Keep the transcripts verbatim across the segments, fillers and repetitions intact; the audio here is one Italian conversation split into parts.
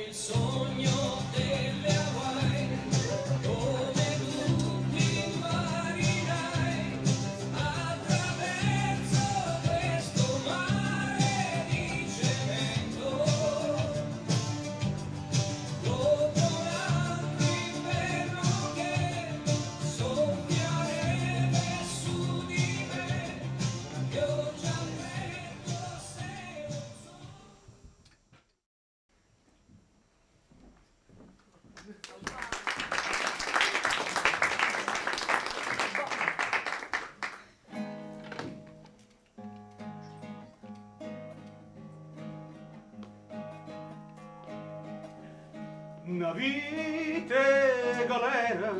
Una vite galera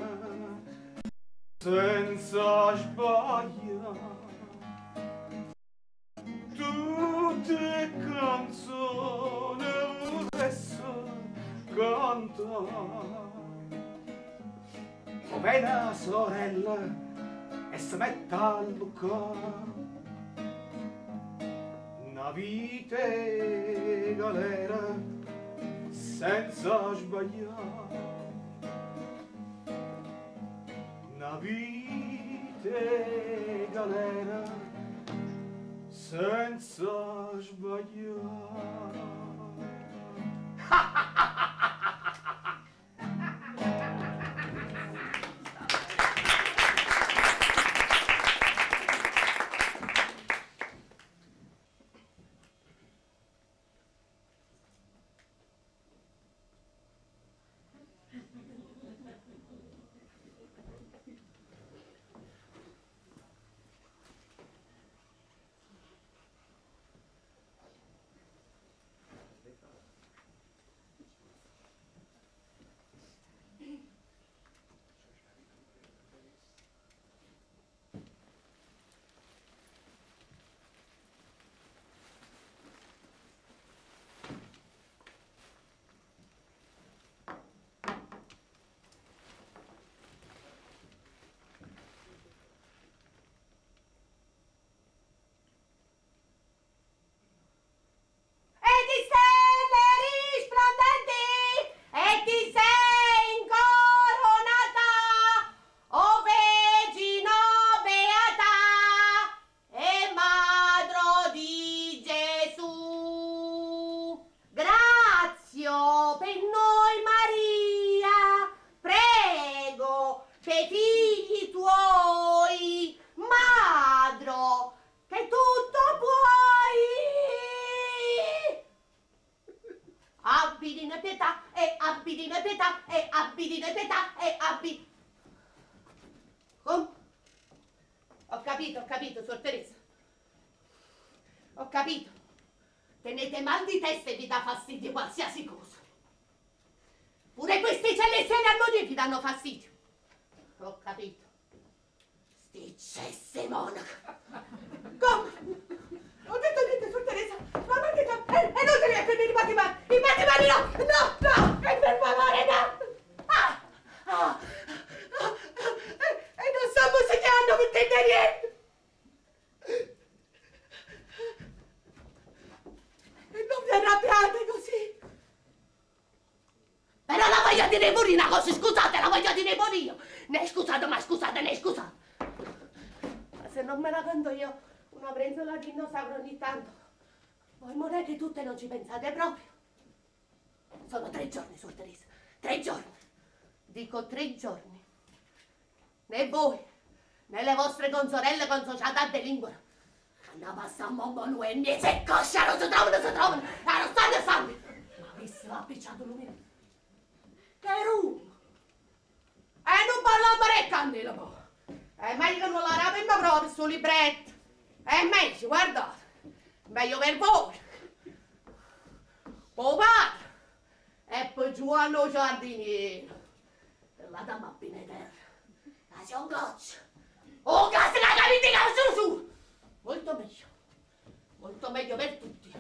senza sbaglia, tutte canzoni adesso canta. O vena sorella e si metta a luccare. Una vite galera senza sbagliare, una vite galera senza sbagliare. Ci pensate proprio? Sono tre giorni, Suor Teresa, tre giorni. Dico tre giorni. Né voi, né le vostre consorelle consociate a delinquere. Hanno passato a Momo e niente, se coscia non si trovano, si trovano, e non stanno e fanno. Ma vi si va appicciato lumino. Che rum! E non parlavo re candela, po'. È meglio che non la rapimma proprio sul libretto. È meglio, guardate. Meglio per voi. Oh padre, e poi Giovanni Giardiniero, e la dama a Pineterra, la c'è un goccio, oh cazzo la capitica su su, molto meglio, molto meglio per tutti.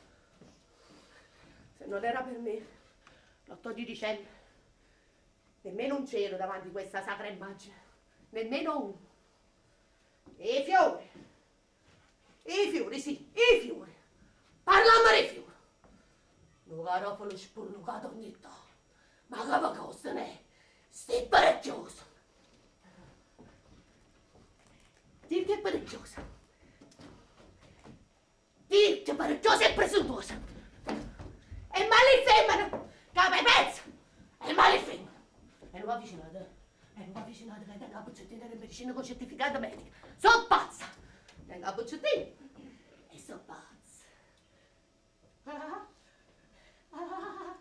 Se non era per me, l'otto di dicembre, nemmeno un cielo davanti a questa sacra immagine, nemmeno uno. E i fiori, i fiori, sì, i fiori, parliamo dei fiori. un garofalo spurnucato ogni tanto. Ma che cosa ne è? Stai parecchioso. Dir che è parecchiosa. Dir che è parecchiosa e presuntuosa. E malifemmano, capo e pezzo. E malifemmano. E non va avvicinate, e non va avvicinate, che tengo la buccettina di medicina con certificato medico. Sono pazza. Tengo la buccettina e sono pazza. Ah, ah,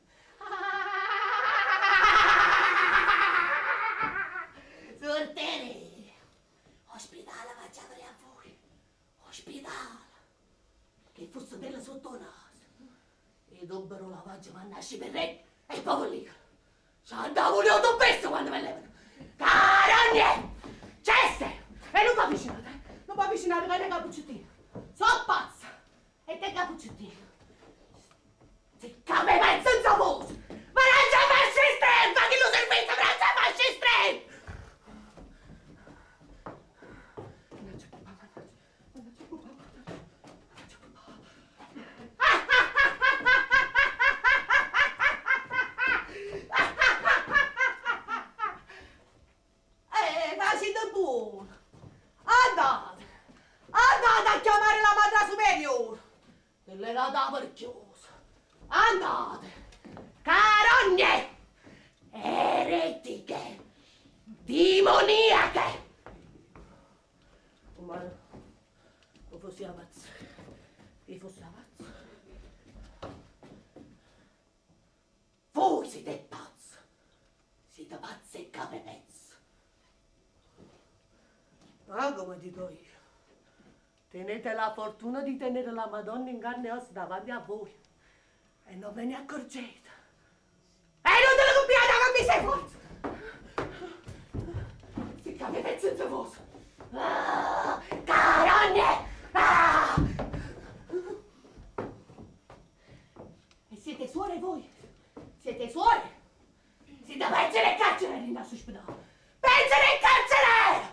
Sortere! Ospedale facciamo a voi! Ospedale! Che fosse bella sotto il naso! E dobbero lavaggio ma nasci per re e poi lì! Ci andavo un autopesso quando mi levano! Carogne! Ceste! E non va avvicinare, eh! Non va avvicinare che è cappuccettina! Sono pazza! E te cappuccettina! Si cave mezzo senza voce! Ma non c'è fascista! Ma chi lo servizio? Ma non c'è fascista! Eh, facete buono! Andate! Andate a chiamare la madre superiore! Che le la dà parecchiosa! Andate! Carogne! Eretiche! Dimoniache! Ma non fossi pazzo! Che fossi pazzo! Voi siete pazzi! Siete pazzi e cape pezzo! Ah, come dico io! Tenete la fortuna di tenere la Madonna in carne e ossa davanti a voi e non ve ne accorgete. E non te lo copiate con mi sei forza! Si cambia pezzo senza voce! Ah, carogne! Ah! E siete suore voi? Siete suore? Siete peggere e carcere in questo ospedale! Peggere e carcere!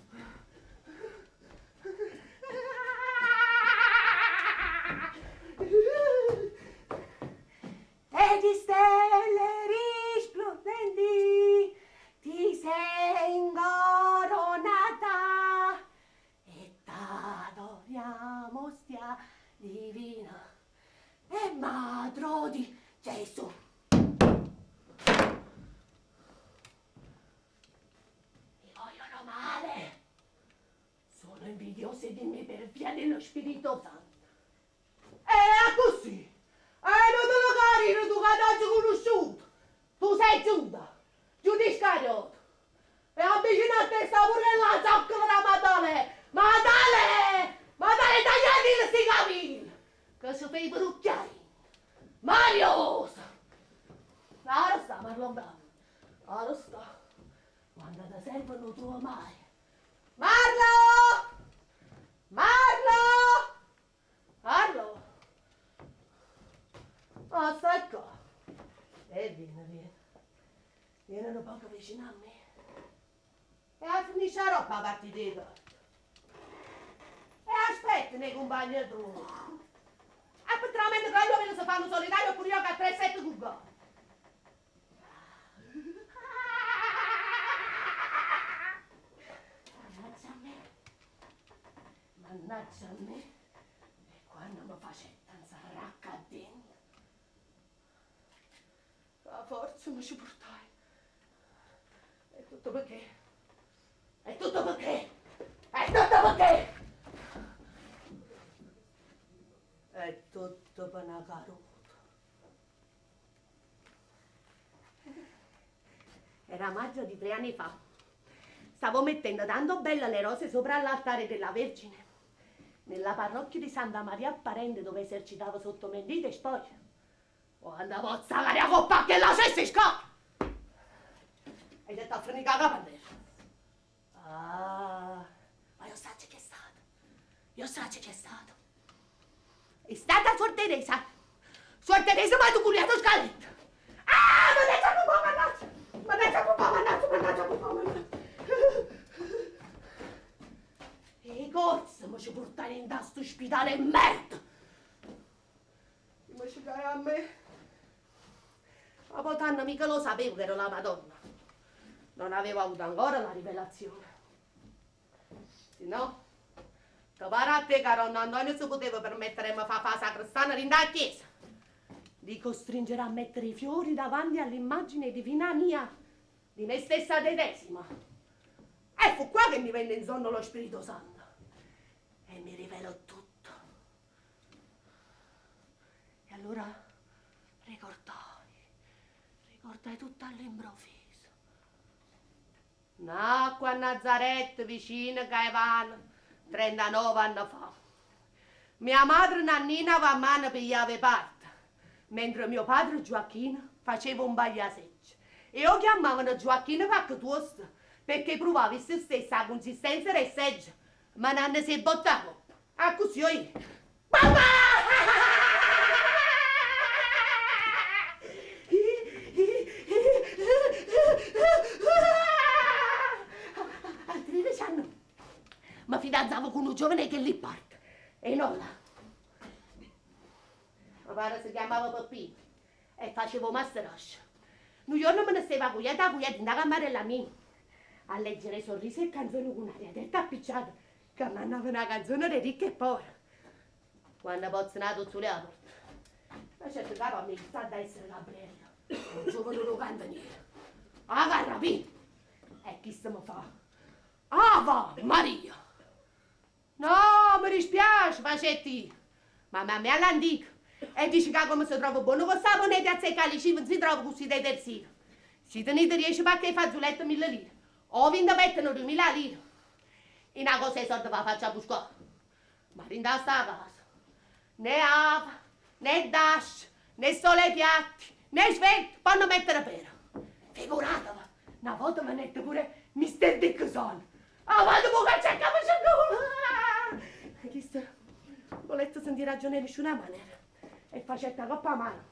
E di stelle risplendenti ti sei incoronata e t'adoriamo stia divina e madro di Gesù. Mi vogliono male, sono invidiose di me per via dello Spirito Santo. E è così. E non te lo carino tu che non sei conosciuto! Tu sei Giuda, Giuda Iscariot! E avvicina a te sta pure la zoccola da Madale! Madale! Madale tagliati questi capelli! Che si fai brucchiare! Mariosa! Ora sta Marlon Brando! Ora sta! Quando ti servono tu mai! Marlo! Marlo! Marlo! Ah, stai qua. E vieni, vieni. Vieni un poco vicino a me. E finisce la roba a partire di corto. E aspetti nei compagni di tuoi. E potramente quello che si fanno solitario oppure io che a tre sette Google. Mannaggia a me. Mannaggia a me. E quando mi facettanza racca dentro. La forza mi ci portai. È tutto perché? È tutto perché? È tutto perché? È tutto per una caruta. Era maggio di tre anni fa. Stavo mettendo tanto belle le rose sopra l'altare della Vergine nella parrocchia di Santa Maria Apparente dove esercitavo sotto mentite e spoglie. Quando pozza che la coppa che la cessi scappa! Hai detto a frenica la bandera. Ah, ma io so che è stato. Io so che è stato. È stata Suor Teresa. Suor Teresa mi ha culiato scaletta. Ah, mannaggia papà, mannaggia. Mannaggia papà, mannaggia, mannaggia papà, mannaggia. E corsa mi ci portare in questo ospedale merda. Mi ci cai a me. anno mica lo sapevo che ero la Madonna. Non avevo avuto ancora la rivelazione. Se no, che pare a te che nonno Antonio si poteva permettere di fare la sacrestana in da chiesa. Di costringere a mettere i fiori davanti all'immagine divina mia, di me stessa dedesima. E fu qua che mi venne in sonno lo Spirito Santo e mi rivelò tutto. E allora ricordai, ricordai tutto all'improvviso. Nacque a Nazaretto, vicino a Caivano, trentanove anni fa. Mia madre Nannina va a mano pigliava parte, mentre mio padre Gioacchino faceva un bagliaseggio. E lo chiamavano Gioacchino Pacchetosto, perché provava se stessa la consistenza del seggio, ma non si è bottato. A così io. Papà! A tredici anni mi fidanzavo con un giovane che lì parte. E non là. Mio padre si chiamava Peppino e facevo masterascia. Un giorno me ne stava cugliata, cugliata in camarella mia a leggere sorrisi e canzoni con aria detta appicciata che mandava una canzone di ricca e povera. Quando pozzo nato sulle la porta, ma certo capo a me sta da essere Gabriella, un giovane lo cantaniere. Ah, carrapì! E chi se mi fa? Ava Maria! No, mi dispiace, facetti! Ma a me all'antica. E dice che come si trova buono con sta moneta a seccare i cibi, si trova così dei terzini. Si tenete riesce pacche e fazzoletto mille lire. O vinto mettono duemila lire. In una cosa i soldi va faccia a buscare. Ma rinda sta casa. Né ava, né dash, né sole ai piatti, né svelto, fanno mettere pera. Figuratevi, una volta mi ha detto pure mister Dickinson. Ah, vado a cercare, cercare. Chissà, volete sentire ragione di una maniera. E facetta coppa a mano.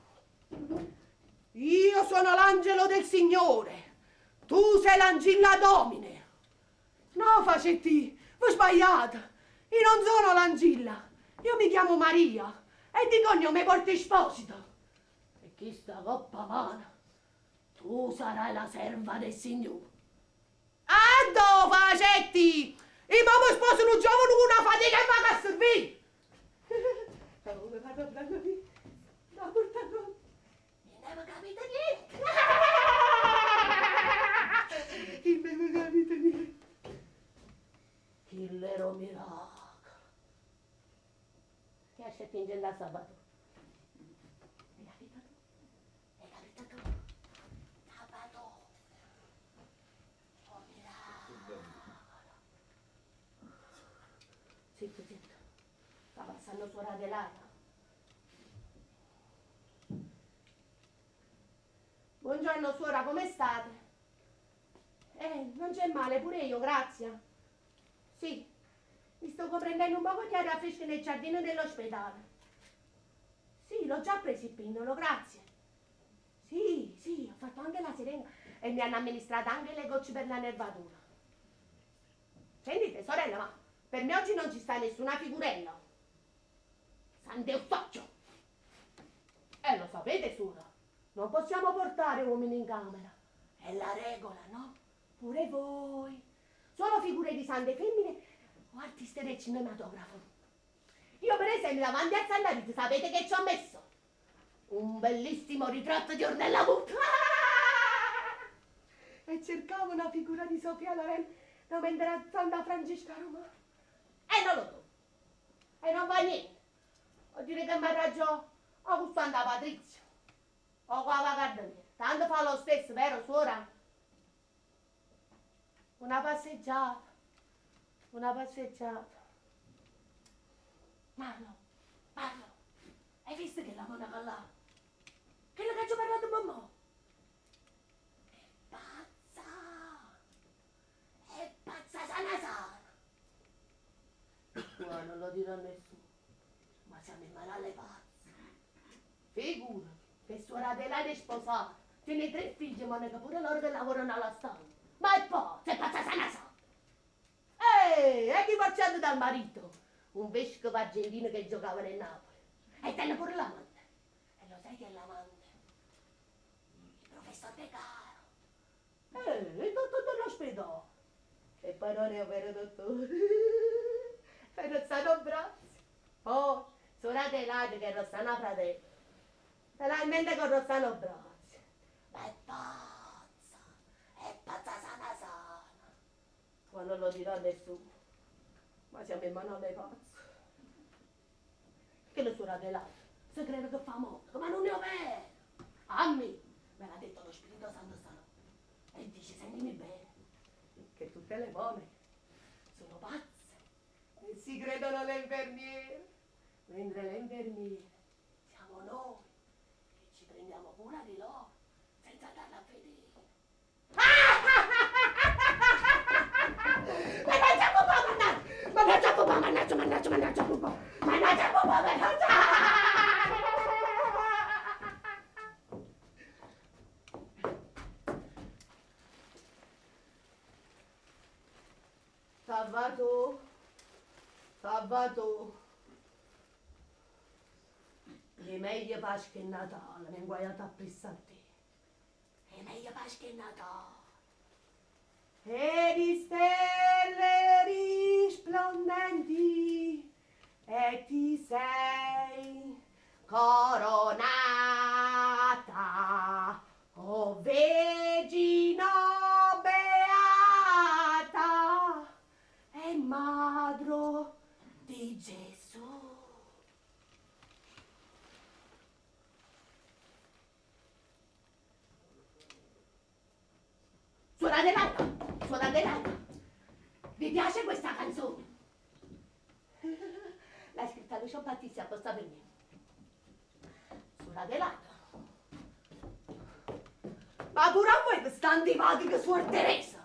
Io sono l'angelo del Signore. Tu sei l'angilla domine. No, facetti, voi sbagliate. Io non sono l'angilla. Io mi chiamo Maria e di cognome porto Esposito. E chi sta coppa a mano? Tu sarai la serva del Signore. Ando, facetti! Il mamma sposa un giovane con una fatica e va a servire. Come vado a prendere? La portano. Non avevo capito niente. Non avevo capito niente. Killero miracolo. Che ha scelto in genda sabato? Hai capito tu? Hai capito tu? Sabato. Oh miracolo. Zitto, zitto. Sta passando suora dell'aria. Buongiorno suora, come state? Eh, non c'è male, pure io, grazie. Sì, mi sto prendendo un po' di aria fresca nel giardino dell'ospedale. Sì, l'ho già preso il pindolo, grazie. Sì, sì, ho fatto anche la seringa e mi hanno amministrato anche le gocce per la nervatura. Sentite, sorella, ma per me oggi non ci sta nessuna figurella. Sant'Eustachio! Eh, lo sapete, suora? Non possiamo portare uomini in camera. È la regola, no? Pure voi. Solo figure di sante femmine o artiste del cinematografo. Io per esempio davanti a San David sapete che ci ho messo? Un bellissimo ritratto di Ornella Muti. E cercavo una figura di Sofia Loren da vendere a Santa Francesca a Roma. E non lo trovo. E non va niente. O dire che mi ha ragione Augusto Santa Patrizia. O qua va Gardeniera. Tanto fa lo stesso, vero suora? Una passeggiata. Una passeggiata. Marlo, Marlo, hai visto che la monaca là? Che la che ci ho parlato con mo? È pazza! È pazza sana sana! No, non lo dirò a nessuno, ma siamo in mano alle pazze. Figura, che suora Adelaide è sposata, tiene tre figli, ma ne che pure loro che lavorano alla stampa. Ma è pazza, è pazza sana sana! Ehi, e chi facciamo dal marito? Un vescovo argentino che giocava nel Napoli. E tenne pure l'amante. E lo sai che è l'amante? Il ma non è vero, dottore. Per non stanno braccia. Poi, sono Adelaide che Rossana fratello. Se la in mente con Rossano braccia. Ma è pazza. È pazza sana sana. Ma non lo dirà nessuno. Ma siamo in mano alle pazze. Che le suore Adelaide si crede che fa modo, ma non ne ho vero. A me me l'ha detto lo Spirito Santo stanotte. E dice, sentimi bene, che tutte le donne sono pazze e si credono le infermiere, mentre le infermiere siamo noi che ci prendiamo cura di loro senza darla a vedere. Mannaggia papà, mannaggia! Mannaggia papà, mannaggia, mannaggia, mannaggia papà! Mannaggia papà, mannaggia! Sabato, sabato, è meglio Pasqua che Natale, mi è guaiato a pressante. È meglio Pasqua che Natale. E di stelle risplendenti, e ti sei coronata, o Vergine beata e Madre di Gesù. Suora Adelaide, suora Adelaide, vi piace questa canzone? L'ha scritta Lucio Battisti apposta per me. Suora Adelaide. Ma pure a voi vi sta antipatica suor Teresa.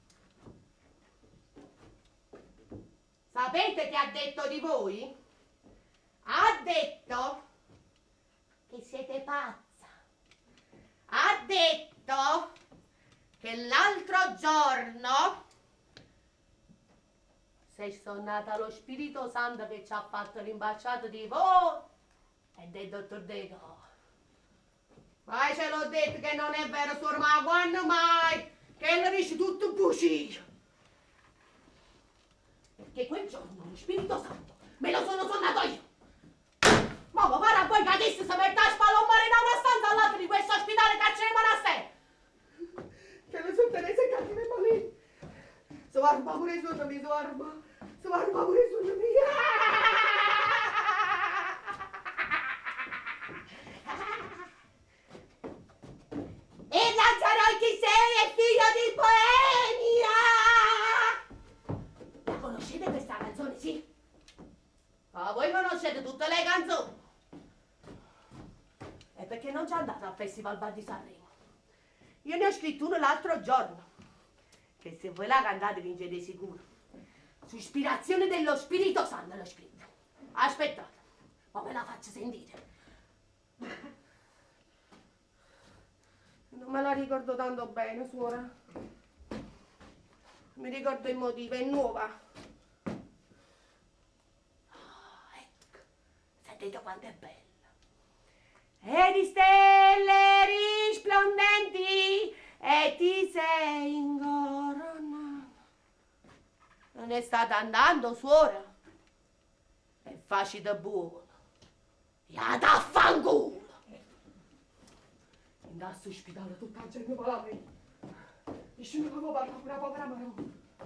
Sapete che ha detto di voi? Ha detto che siete pazza. Ha detto che l'altro giorno sei sonnata lo Spirito Santo che ci ha fatto l'imbacciato di voi e del dottor Deco. Ma ce l'ho detto che non è vero, suor, ma quando mai? Che lo dici tutto bugie. Perché quel giorno lo Spirito Santo me lo sono sonnato io. Ma va fare a voi che adesso si mette a spalombare da una stanza all'altra di questo ospedale carcere monastero. Che le sono Teresa e cattive malini. Si arba pure il sonno mio, si arba. Si arba pure il sonno mio. E Lazzaro chi sei è figlio di Boemia! La conoscete questa canzone, sì? Ma voi conoscete tutte le canzoni? E perché non ci andate al Festival Bar di Sanremo? Io ne ho scritto uno l'altro giorno, che se voi la cantate vincete sicuro. Su ispirazione dello Spirito Santo l'ho scritto. Aspettate, ma ve la faccio sentire. Non me la ricordo tanto bene, suora. Mi ricordo il motivo, è nuova. Oh, ecco, sentite quanto è bella. E di stelle risplendenti e ti sei incoronata. Non è stata andando, suora? È facile buono. Ya da fanculo. Andasse all'ospedale tutta la gente malamente. Dice che avevo parlato con una povera marò.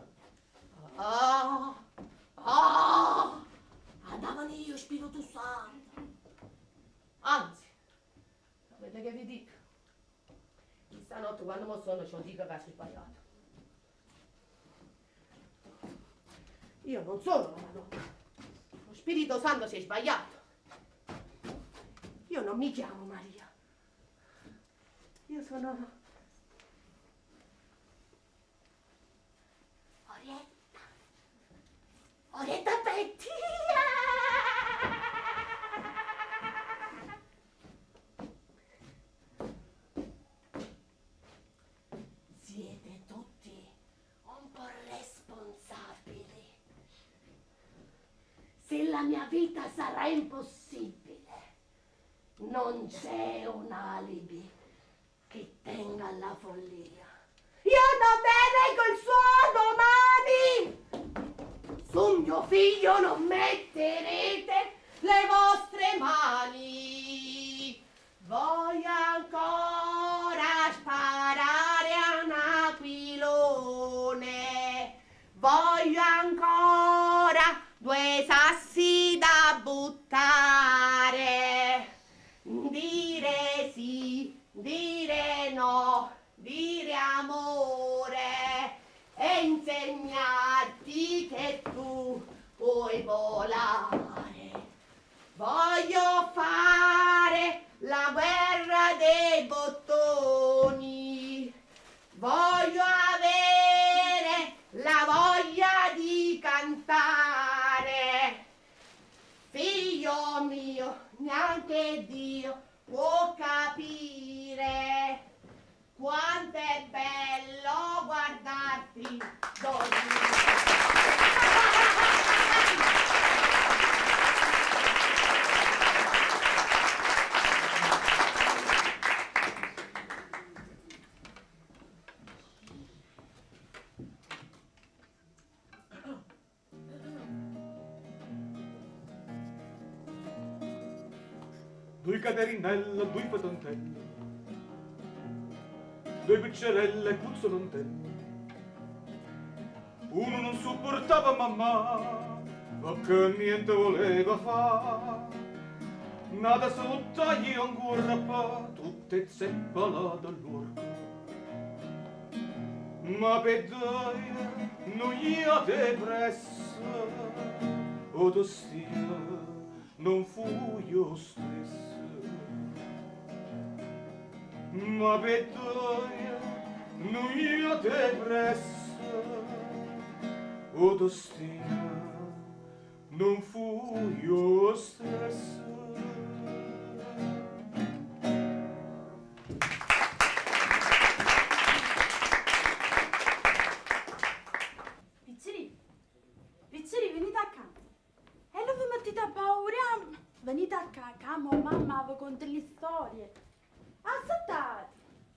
Ah, ah, andavano io, Spirito Santo. Anzi, sapete che vi dico? Stanotte quando mi sono ci ho dico che sei sbagliato. Io non sono la Madonna. Lo Spirito Santo si è sbagliato. Io non mi chiamo Maria. Io sono Orietta. Orietta Pettia. Siete tutti un po' responsabili. Se la mia vita sarà impossibile, non c'è un alibi che tenga alla follia. Io non me ne col suo domani! su mio figlio non metterete le vostre mani. Voglio ancora sparare a un aquilone, voglio ancora due sassi da buttare, dire sì, dire no, dire amore e insegnarti che tu puoi volare. Voglio fare la guerra dei bottoni, voglio avere la voglia di cantare. Figlio mio, neanche Dio può capire quanto è bello guardarti dormire. Due caderinelle, due patantelle, due piccerelle puzzolentelle. Uno non sopportava mamma, perché niente voleva fare. Nada sotto io ancora pa, tutte zeppala dall'orco. Ma per dai, non io te presso, o tostia, non fu io stesso. Ma per dai, non io te presso, o tostia, non fu io stesso. Picciri, picciri, venite a casa. E non vi mettete a paura? Venite a casa, camo, mamma vi conta le storie. Aspettate.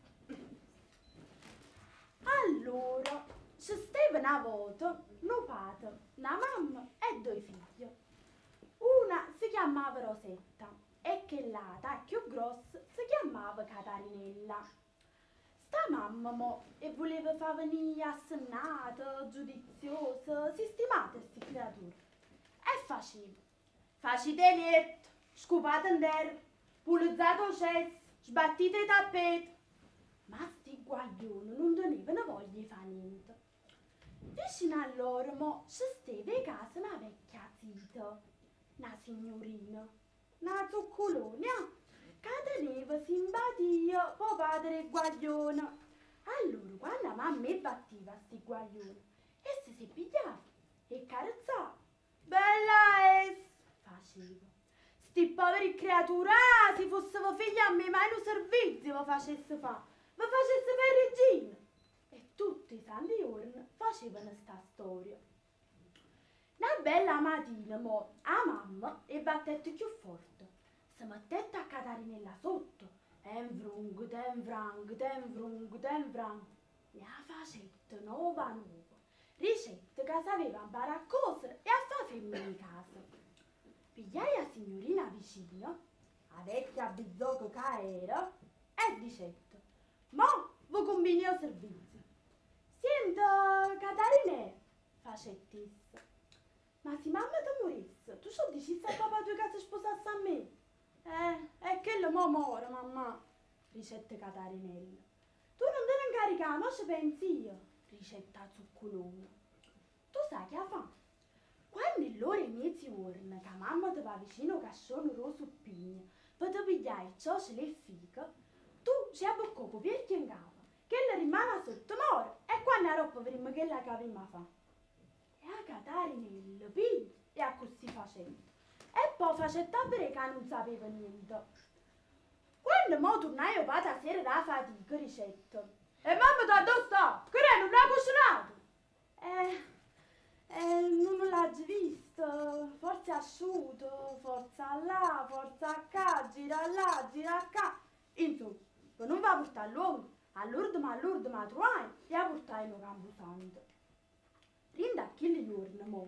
Allora, ci stava una volta un padre, una mamma e due figli. Una si chiamava Rosetta e quell'altra, più grossa, si chiamava Catarinella. Sta mamma mo e voleva far venire assennata, giudiziosa, sistemata queste creature. E faceva. Facite il letto, scopate in terra, pulizzate il cesso, sbattite i tappeti. Ma sti guaglioni non tenevano voglia di fare niente. Vicino a loro mo ci stava in casa una vecchia zita, una signorina, una zuccolona, che teneva simpatia per padre guaglione. Allora, quando la mamma batteva sti guaglioni, essa si pigliava e carezzava. Bella es, faceva. Sti poveri creature, ah, se fossero figli a me, mai un servizio vi facesse fare, vi facesse per regina. E tutti i santi giorni facevano sta storia. Una bella mattina, mo, a mamma e battette più forte. Si mettette a Catarinella sotto. Ten vrung, ten vrang, ten vrung, ten vrang. E a facette nuova nuova. Ricette che sapeva imparare a cosere e a fare femmine in casa. Pigliai la signorina vicino, la vecchia bizzocca che era, e dicette: mo vi combini il servizio. Senta, Catarina, facette essa. Ma se mamma ti morisse, tu so dicessi a papà tu che si sposasse a me? Eh, è che lo mo muore, mamma, ricette Catarinella. Tu non te ne incaricare, ma ci pensi io, ricetta Zuccolona. Tu sai che fa? Quando l'ora e mezzogiorno che mamma ti va vicino che sono rosso pigno, per ti pigliare ciò ce le fica, tu ci abbocco per chi in capo, che le rimane sotto moro e quando la roba prima che la cavimma fa. E a Catarinella piglia e a così facendo. E poi facette a bere che non sapeva niente. Quando mo tornai a padre a sera da fatica, ricetta. E mamma da dove sta? Che lei non l'ha cucinato? Eh, eh, non l'ha visto, forse asciutto, forse là, forse a qua, gira là, gira qua. Insomma, non va a portare l'uomo, all'ordine, all'ordine, a trovare e a portare in un camposanto. Rinda a chi giorno mo,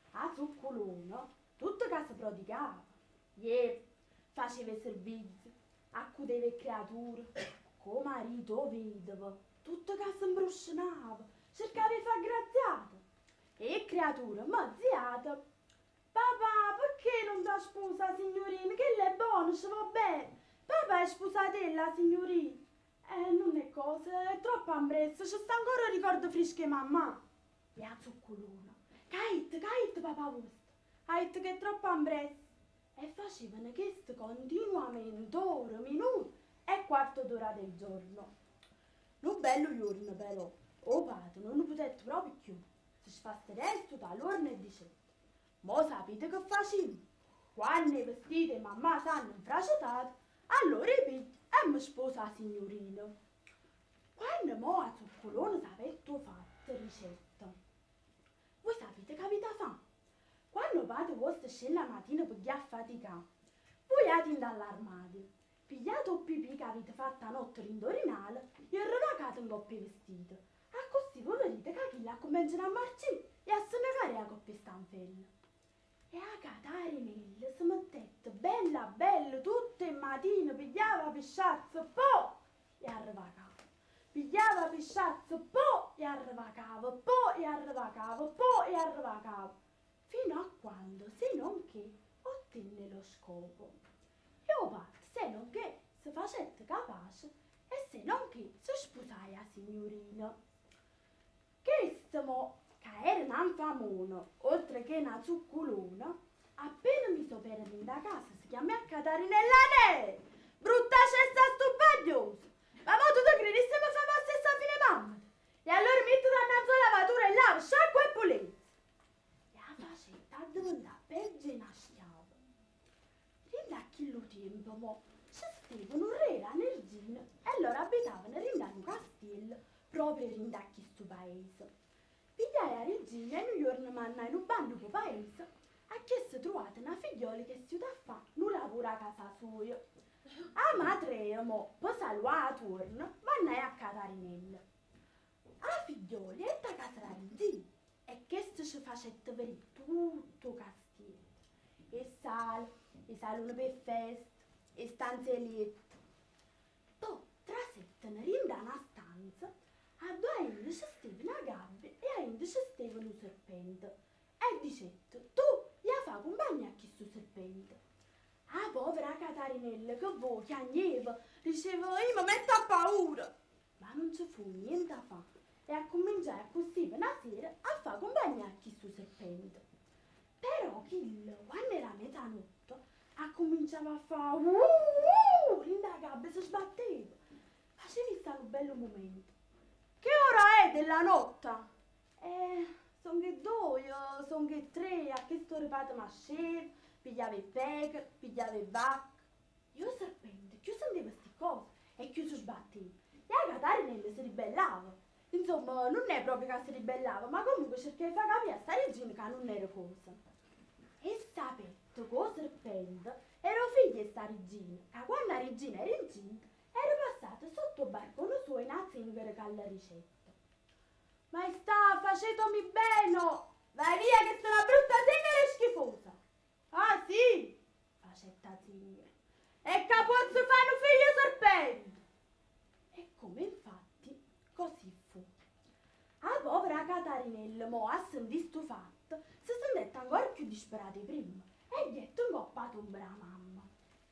A Zuccolone, tutto che si prodigava. Ie, faceva i servizi, accudeva le creature, con marito o vedovo, tutto che si imbruscinava, cercava di far graziato. E le creature, mazziate, papà, perché non ti sposa, signorina? Che lei è buona, ci va bene. Papà è sposatella, signorina. Eh, non è cosa, è troppo ambrezza, ci sta ancora il ricordo fresco di mamma. E a Zuccolone, caite, caite, papà vostro, caite che è troppo ambrezza. E facevano questo continuamente, ore, minuti e quarto d'ora del giorno. Un bello giorno però, o padre non potete proprio più, si sfasserà tutta l'orna e diceva, mo sapete che facevo? Quando i vestiti di mamma sanno infraciotati, allora i pigli e mi sposa la signorina. Quando mo a Zuccolone sapete fatto ricetta, voi sapete che avete fatto? Quando padre vostro scende la mattina per gli affaticare, voi andate dall'armadio, pigliate il pipì che avete fatto a notte rindorinale e ravacate un coppio vestito. A così voi vedete che chi la cominciano a marcire e a senegare la coppia stanfella. E a Catarinella si mettette bella bella tutte le mattine, pigliava pisciazzo, poi e arravacava. Pigliava pisciazzo, poi e arravacava, poi e arravacava, poi e arravacava. Fino a quando, se non che, ottenne lo scopo. E o padre, se non che, si facette capace e se non che, si sposai a signorina. Questo mo, che era un famone, oltre che una Zuccolona, appena mi so per da casa, si chiama Catarinella Ne, brutta cesta stupagliosa. Ma mo tu ti credi se mi fa la stessa fine mamma? E allora metto dannanzo la lavatura e lavo, sciacqua e pulizia. A diventare peggio una schiava. Rinda a quello tempo, mo, ci stevano un re e una regina e loro abitavano rinda un castello, proprio rinda a questo paese. Pigliai la regina e un giorno mandai in un bando per paese a che si trovate una figliola che si da fa non lavora a casa sua. A madre, mo, per salvare a turno, mandai a Catarinella. A figliola è da casa la regina. E questo ci facette vedere tutto castigo. E sale, e salone per feste, e stanze letto. Poi trasettano rinda una stanza, a due inde ci stava una gabbia e a inde ci stava un serpente. E dicette, tu gli fa compagnia a questo serpente. Ah, povera Catarinella, che voi chiagneva, diceva, io mi metto a paura. Ma non ci fu niente a fare. E a cominciare così una sera a fare compagnia a questo serpente. Però Kill, quando era mezzanotte, a cominciava a fare uh, uh, rinda la gabbia si sbatteva. Facevi stato un bello momento. Che ora è della notte? Eh, sono che due, sono che tre, a questo ripato mascere, pigliava i pecore, pigliava i vacche. Io serpente, chi sentiva queste cose e chi si sbatteva. E a Catarinella si ribellava. Insomma, non è proprio che si ribellava, ma comunque cercava di far capire a sta regina che non era cosa. E sapete, con serpente, ero figlia di sta regina, che quando la regina era incinta, era passata sotto il barcone suo in a zingara con la ricetta. Maestà, facetemi bene, vai via che sono una brutta zingara e schifosa. Ah sì, facetta zingara, e che pozzo fanno figlio serpente. E come infatti, così fu. A povera Catarinella, mo, a sentire sto fatto, si sentette ancora più disperata di prima e gli è ingoppato un bra mamma.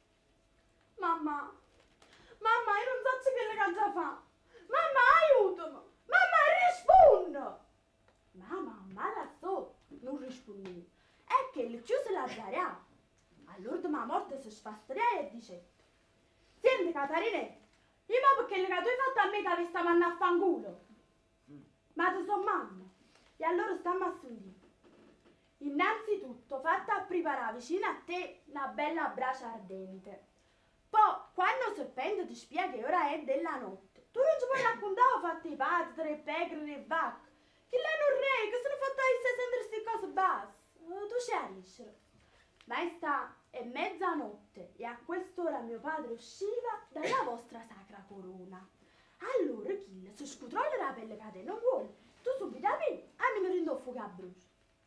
Mamma, mamma, io non so che le già fa. Mamma, aiutami, mamma, rispondi. Ma mamma, là sotto, non rispondeva. E che le chiuse la zariava. All'ultima morte si sfastidiava e diceva, senti Catarinella, io ma perché le che tu hai fatto a me che vi stavano a fanculo? Ma tu so mamma. E allora stiamo a sentire. Innanzitutto fatta a preparare vicino a te una bella brace ardente. Poi, quando il serpente ti spiega che ora è della notte, tu non ci puoi raccontare fatti i pazzi, tre pecore, tre vacche. Che lei non re, che sono fatta a sentire queste cose basse. Tu ci arrivi. Maestà, è mezzanotte e a quest'ora mio padre usciva dalla vostra sacra corona. Allora Kill si scutrolla la pelle che te non vuole, tu subito a me, a me non rindoffo che brucia. Però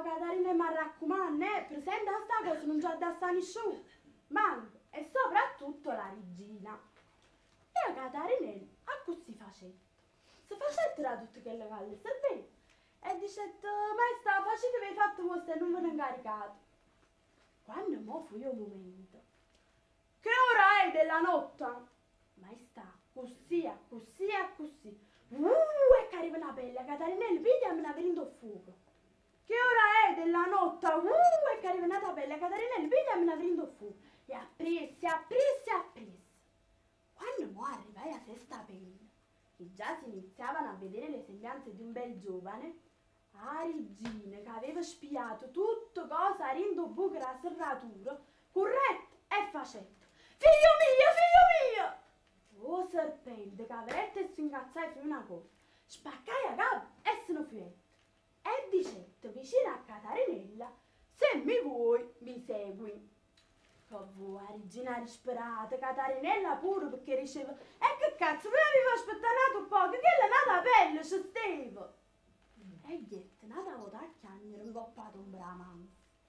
Catarina mi raccomanda, eh, presenta sta cosa, non c'è da stare nessuno. Manco, e soprattutto la regina. E Catarinella, a così facette. Si facette da tutte quelle calle servette. E dicette, maestra, facetevi fatto vostro e non ve ne incaricato. Quando mo fu io un momento. Che ora è della notte? Maestra, così, così, così. Uh, e che arriva una pelle, Catarinella, pigliami una venendo fuoco. Che ora è della notte? Uh, e che arriva una pelle, Catarinella, pigliami una venendo fuoco. E appresse, appresse, appresse. Quando mo arrivai a sesta pelle, che già si iniziavano a vedere le sembianze di un bel giovane, a regina che aveva spiato tutto cosa rindo buco la serratura, corretto e facetto. Figlio mio, figlio mio! Oh serpente, che avrette e si incazzai su una cosa, spaccai a capo e se ne fuetto. E dicetto vicino a Catarinella, se mi vuoi mi segui. Che vuoi, regina disperata, Catarinella pure perché diceva, e che cazzo, mi avevo aspettato un po', che quella è nata pelle, c'è stava. E gliette, nata volta a chiagnere, ingoppato un bramano.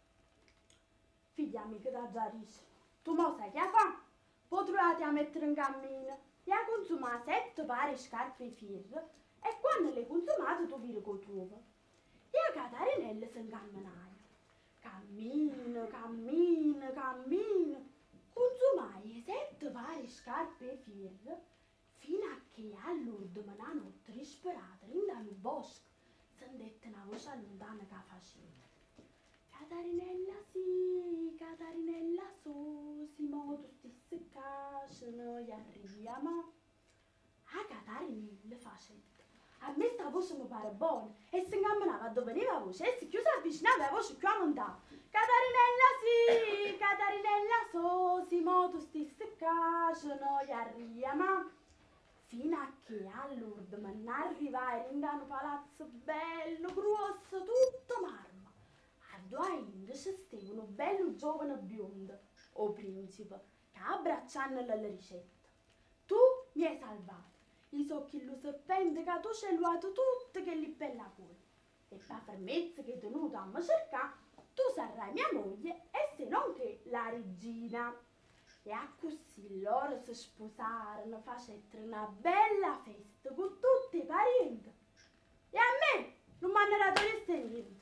Figlia amica da Giarisce, tu mo sai che fa? Potrovate a mettere in cammino, e a consumare sette pari scarpe e firre, e quando le consumate tu viri col tuo. E a Catarinella si incamminaia. Cammino, cammino, cammino, consumai sette pari scarpe e firre, fino a che all'urdo una notte disperata, rinda nel bosco, sentette una voce lontana che faceva. Catarinella sì, Catarinella so, si modo stesse casce, noi arriviamo. A Catarinella faceva. A me sta voce mi pare buona e si incamminava dove veniva la voce e si chiuse avvicinava la voce più lontana. Catarinella sì, Catarinella so, si moto stesse casce, noi arriviamo. Fino a che all'urdo me ne arrivai in un palazzo bello, grosso, tutto marmo. A due indici stava un bello giovane biondo, o principe, che abbracciando la ricetta. Tu mi hai salvato. I so che lo serpente che tu ci hai luato tutto che li bella cuore. E per fermezza che è tenuto a me cercare, tu sarai mia moglie e se non che la regina. E a così loro si sposarono, facettero una bella festa con tutti i parenti. E a me non mi hanno dato niente.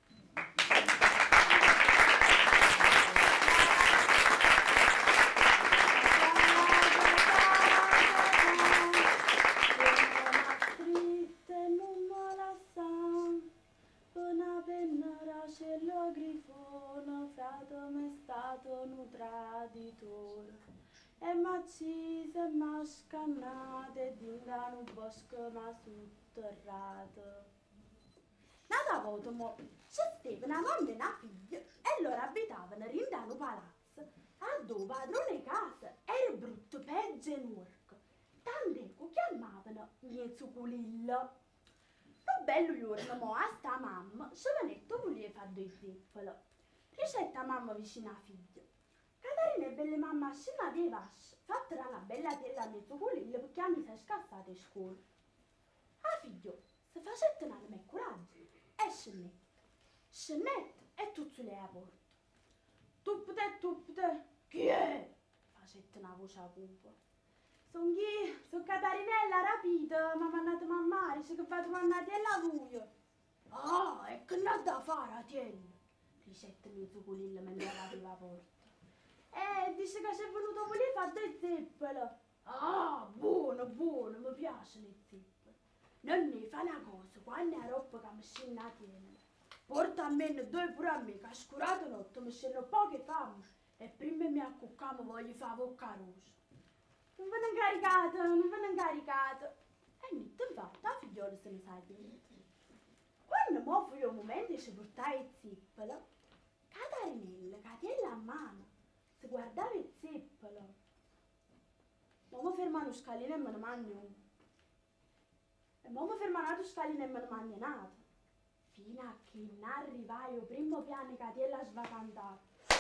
Cielo grifone, frato m'è stato un traditore, e m'accise e m'ha scannato e dinda un bosco m'ha sotterrato. Nata volta mo c'è stava una mamma e una figlia e loro abitavano in un palazzo, a dove padrone casa era brutto peggio e nuorco, tant'è che chiamavano mio zuculillo. Lo bello giorno mo a sta mamma, giovanetto voleva fare due zeppoli. Ricetta mamma vicino a figlio. Catarina e belle mamma scena dei vasci, fattera una bella tela a mezzo culillo perché a me si è scassata in scuola. A figlio, se facette una me coraggio, e scennette. Scennette e tutti le a porta. Tuppte, tuppte, chi è? Facette una voce a cupo. Son chi? Son Catarinella rapita, mi ha mandato mamma, dice che fate mandati alla vuio. Ah, e che n'ha da fare a tienna? Dicette mio zuculillo mentre apriva la porta. E dice che c'è venuto volere fare due zeppole. Ah, buono, buono, mi piacciono i zeppoli. Non ne fa una cosa, quando è roba che mi scende a tienna. Porta a me due pure a me, che ha scurato notte, mi scende poche fame. E prima mi accuccamo voglio fare bocca rosa. Non ve ne incaricate, non ve ne incaricate. E niente infatti, la figliola se ne sa dietro. Quando mo fu io un momento e ci portai il zeppolo, Catarinella, catella a mano, si guardava il zeppolo. Ma mi ferma uno scalino e me ne mangio uno. E mo mi ferma un altro scalino e me ne mangio un altro. Fino a che non arrivai al primo piano catella svacantata.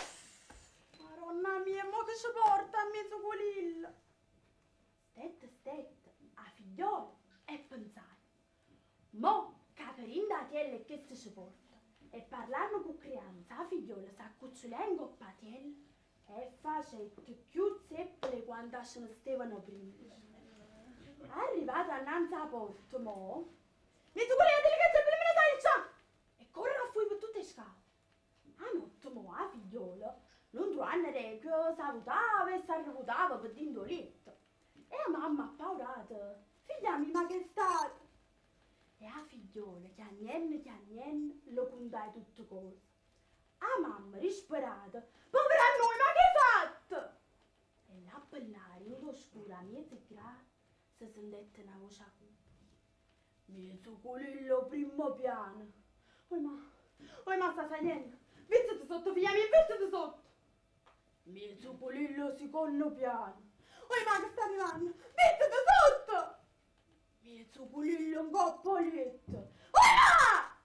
Maronna mia, mo che ci porta a mezzo culillo? Stette, stette, a figliolo e pensai, mo Caterina da tielle che si porta, E parlando con creanza, la figliola s'accucciolò in coppatiello e facette più zeppole quando asciano stevano prima. Arrivata annanzi alla porta, mo, mi tu quella delegazione per me la salcia! E corre a fuori per tutte le scale. A notte, mo, la figliola non trovava regole, salutava e s'arrivutava per dindoletto. E la mamma appaurata, figlia mia, ma che state? E la figliola, chiagnenne chiagnenne, lo contai tutte cose. La mamma, disperata, povera noi, ma che hai fatto? E là a ballare, in l'oscura, a mezzo grado, si sentette una voce acuta. Mezzo colillo primo piano. Oi ma, oi ma sta salendo, vizzati sotto, figlia mia, vizzati sotto. Mezzo colillo secondo piano. Oi ma che sta arrivando, vizzati sotto. Mezzo colillo un coppoletto. Oi ma!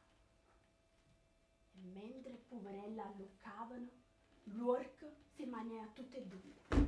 E mentre le poverelle alloccavano, l'orca si mangiava a tutte e due.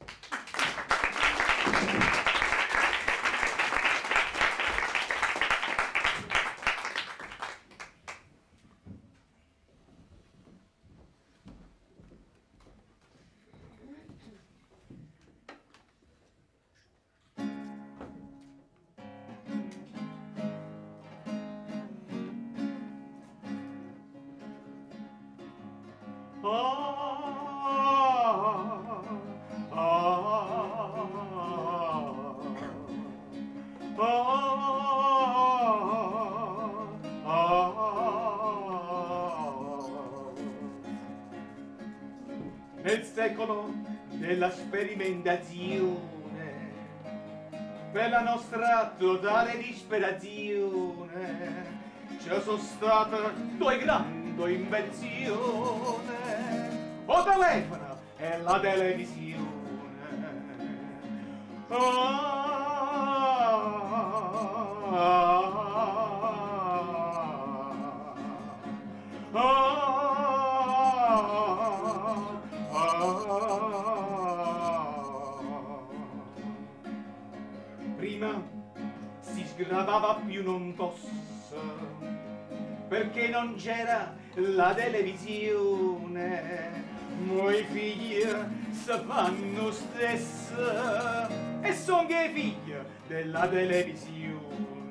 Nel secolo della sperimentazione, per la nostra totale disperazione, ci sono state due grandi invenzioni, o telefono e la televisione. Ah, ah, ah. Prima si sgravava più non posso, perché non c'era la televisione. Moi figli si fanno stesso e son che figli della televisione.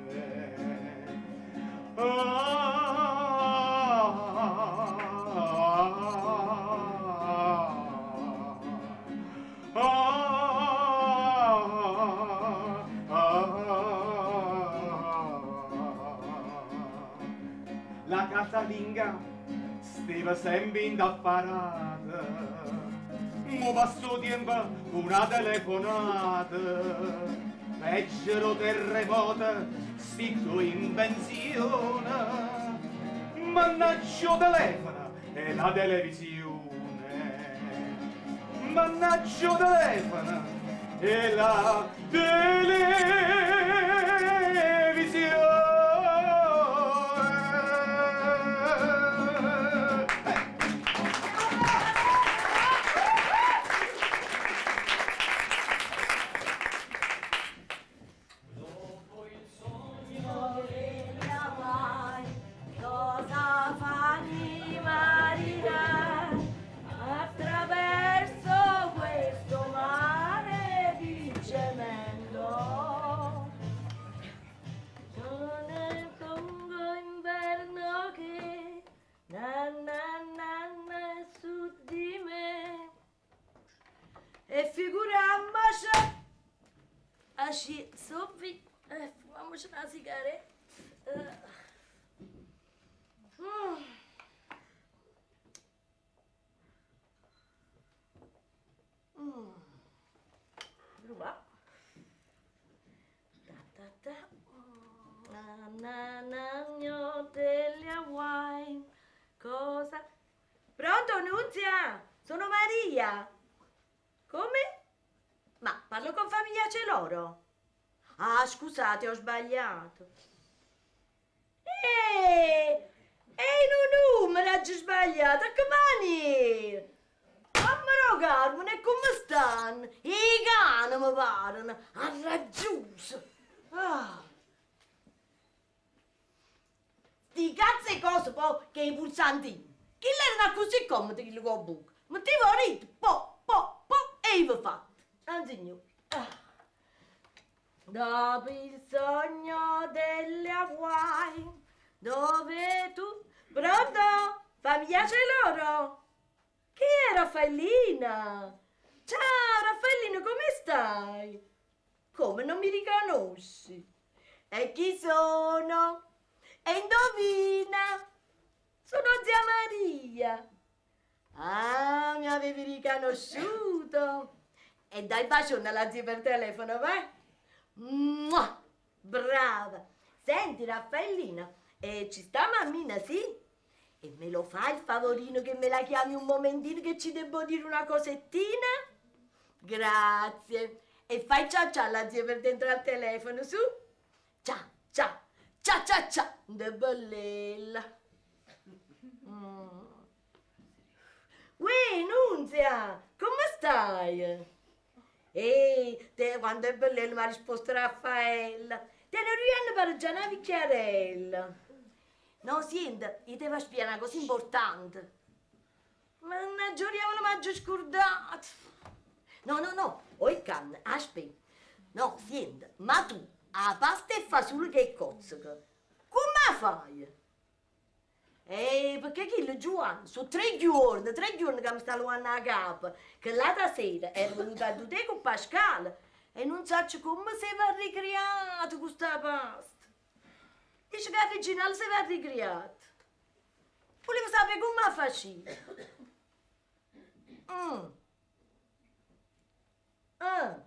La casalinga stava sempre indaffarata, mo passò tempo una telefonata, peggio terremoto, stitto in pensione, mannaggia telefono e la televisione, mannaggia telefono e la televisione. E figuriamoci, asci, soffi, e fumiamoci una sigaretta. Uh. Mm. Ruba. Ta ta ta. Na na na gno delle wine. Cosa? Pronto, Nunzia? Sono Maria. Come? Ma parlo con famiglia Celoro? Ah, scusate, ho sbagliato. Eeeh, è in un numero, ho sbagliato, che mani? Ammaro Carmen, e come stanno? I cani mi parano, ha raggiunto. Ah. Sti cazzo e cose, poi, che che i pulsantini. Chi l'erano così comodi che li con buco. Mettevo rito, po, po, po, e io fatto. Ah, signore. Ah. Dopo il sogno delle Hawaii, dove tu... Pronto? Famiglia c'è loro? Chi è Raffaellina? Ciao Raffaellina, come stai? Come, non mi riconosci? E chi sono? E indovina? Sono zia Maria. Ah, mi avevi riconosciuto. E dai bacione alla zia per telefono, vai? Mua! Brava. Senti Raffaellina, e ci sta mammina, sì? E me lo fai il favorino che me la chiami un momentino che ci devo dire una cosettina? Grazie. E fai ciao ciao alla zia per dentro al telefono, su? Ciao, ciao, ciao, ciao, ciao. De bellella. Mm. Uè, Nunzia, come stai? Ehi, te, quando è bellella mi ha risposto Raffaella. Te ne riviene per già una picchiarella. No, senti, io devo spiegare una cosa importante. Mannaggia, io non mi ho scordato. No, no, no, oi canna, aspetta. No, senti, ma tu, a pasta e fasulli che cozzica, come fai? Eh, perché chi il Giovanni, sono tre giorni, tre giorni che mi sta luando a capo, che l'altra sera è venuta a te con Pasquale e non so come si va ricreato questa pasta. Dice che l'originale si va ricreato. Volevo sapere come la facevi. Mm. Ah.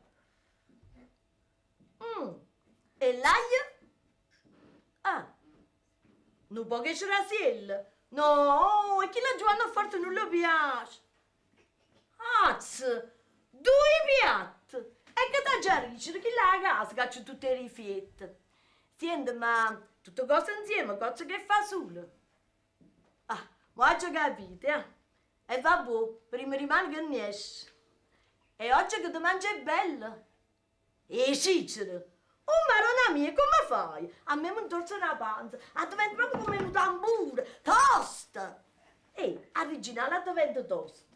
Mm. E l'aglio? Ah. Non può che c'era sella. No, e chi la Giovanna forte non lo piace. Azz, due piatti. E che da già ricci, chi l'ha a casa che c'è tutte le rifiette. Senti, ma tutte cose insieme, cose che fa solo. Ah, ma ho già capito, eh? E vabbè, prima rimane che ne esce. E oggi che domani è bella. E Cicero. Oh, maronna mia, come fai? A me mi torce la panza, a diventa proprio come un tamburo, tosta! Ehi, originale diventa tosta.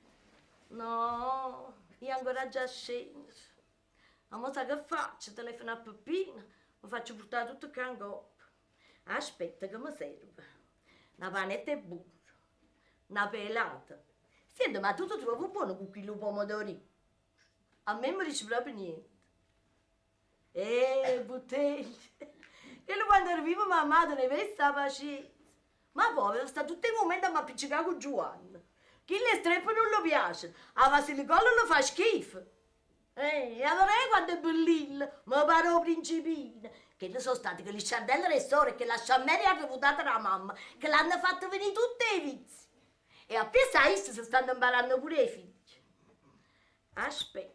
No, io ancora già scendo. Ma mo sa che faccio? Telefono a Peppino, mi faccio portare tutto il cangoppo. Aspetta che mi serve. Una panetta e burro, una pelata. Senti, ma tu ti trovi buono con quello pomodori? A me mi dice proprio niente. Eh, Butelli, che quando arrivo mamma ne vede sta pazienza. Ma povero, sta tutto il momento a mi appiccicare con Giovanna. Chi le streppe non lo piace, a Vasilicollo lo fa schifo. Eh, e allora quando è bellilla, ma pare principina. Che ne sono stati che le sciardelle restore, che la sciammeria ha reputata la mamma, che l'hanno fatto venire tutti i vizi. E a pensare si stanno imparando pure i figli. Aspetta.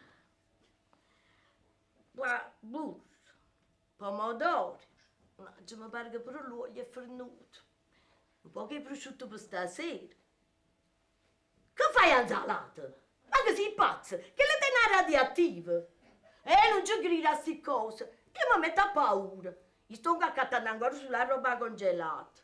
Burro, pomodori, ma mi pare che pure lui è fornuto. Un po' che prosciutto per stasera. Che fai a insalata? Ma che sei pazzo? Che le denaro radioattivo? Eh, non ci grida a queste cose, che mi mette a paura. Io sto accattando ancora sulla roba congelata.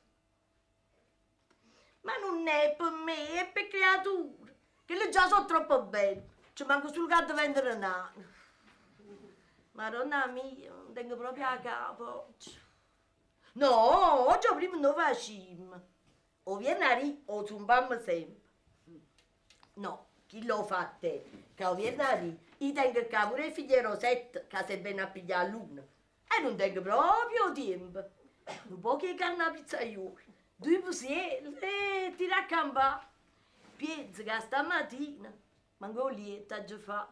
Ma non è per me, è per creature, che le già sono troppo belle. Ci manco sul gatto vendere nano. Madonna mia, non tengo proprio a capo. No, oggi prima non facciamo. O venerdì o zumbammo sempre. No, chi lo fa a te? Che o venerdì io tengo il capo pure il figlio Rosetto che si viene a pigliare l'una. E non tengo proprio tempo. Un po' che carne a pizzaiolo, due pusiere e tira a campare. Penso che stamattina manco lieto ha già fatto.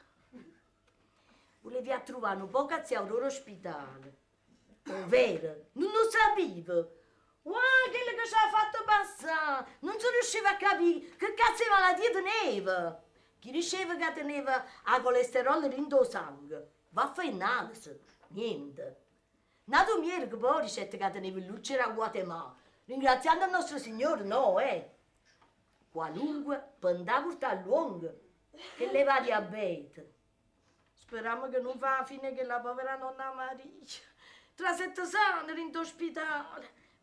Volevi a trovare un po' che zia Aurora ospitale. Oh, vero? Non lo sapevo. Wow, quello che ci ha fatto passare. Non si riusciva a capire che cazzo di malattia teneva. Chi diceva che teneva a colesterolo dentro il sangue. Va a fare un'analisi. Niente. Nato miele che poi ricette che teneva il lucero a Guatemala. Ringraziando il nostro Signore, no, eh. Qualunque per andare a portare l'uomo che le va diabete. Speriamo che non fa la fine che la povera nonna Maria. Tra sette anni in ospitale.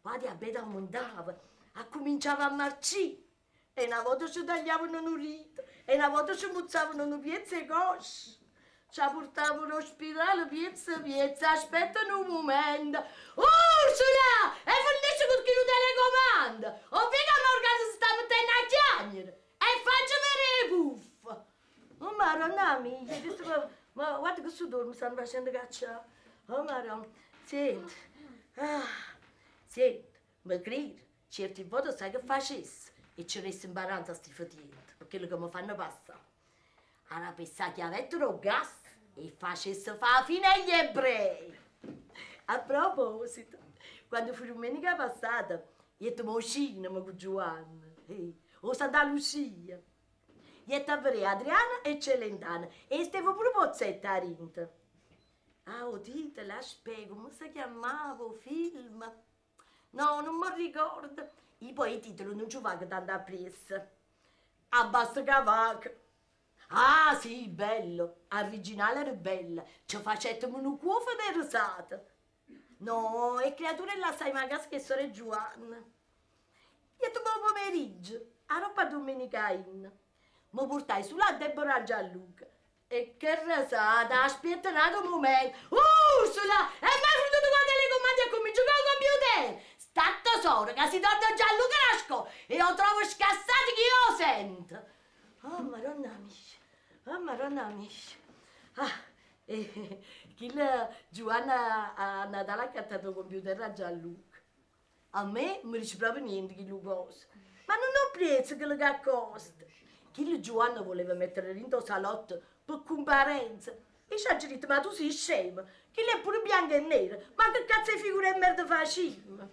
poi a beda montava, a cominciava a marcire. E una volta ci tagliavano un rito, e una volta ci muzzavano una piezza e cosce. Ci portavano all'ospedale, piezza, piezza, aspettano un momento. Ursula! E finisce con chi lo telecomanda! O vedi Morgan si sta mettendo a chiagnere! E faccia vedere puffa! Oh, maronna mia, questo, ma, ma guarda che sudore mi stanno facendo cacciare. Oh, maronna, senti, ah, senti, ma credo, certe volte sai che facessi e ci resta imbaranza a sti fatienti, per quello che mi fanno passare. Allora pensare che avessero gas e facesse fa fine agli ebrei. A proposito, quando fu domenica passata, io ero uscita con Giovanna, eh, o Santa Lucia. Io ero a vedere Adriana e Celentana e stavo pure pozzetta a rinta. Ah, udite, la spiego, come si chiamava il film? No, non mi ricordo. E poi il titolo non ci va che tanto appresso. Abbassa cavacca. Ah, sì, bello. Originale era bella. Ci facettono un cuofo di risata. No, e creature là sai magari che sorella Giovanna. Io tu buon pomeriggio, a roba domenicana. Mi portai sulla Deborah Gianluca. E che risata, aspetta un momento. Ursula, e mi hai fottuto qua telecomandi e comincio con il computer. Sta tesoro che si torna Gianluca Rasco e lo trovo scassato che io sento. Oh, maronna mia, oh, maronna mia. Ah, e chi la Giovanna a Natale ha cattato il computer a Gianluca. A me non mi dice proprio niente che lo costa. Ma non ho prezzo che lo costa. Chi la Giovanna voleva mettere dentro il salotto per comparenza. E ci ha detto, ma tu sei scema, chi è pure bianca e nera, ma che cazzo di figura e merda facciamo?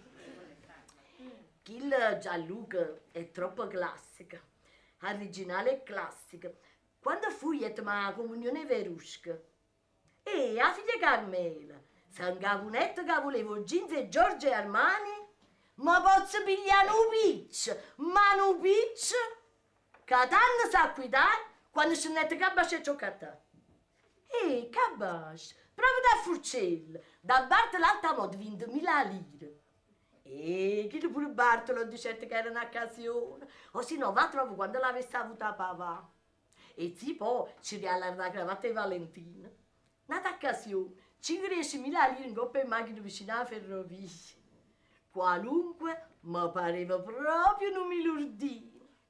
Chi la Gianluca è troppo classica, originale e classica. Quando fu io ma comunione verusca. E la figlia Carmela, se un cavunetto che volevo jeans e Giorgio e Armani, ma posso pigliare un piccio, ma un piccio? Che tanto sa guidare quando si mette cabascia e cioccata. E cabascia, proprio da Furcella, da Bartolo alta moda ventimila lire. E chi pure Bartolo dicette che era un'occasione, o se no va troppo quando l'avesse avuta a papà. E sì, poi ci regalava la cravatta di Valentina. Nata occasione, cinquecimila lire in coppa e macchina vicino alla ferrovia. Qualunque mi pareva proprio un milordino.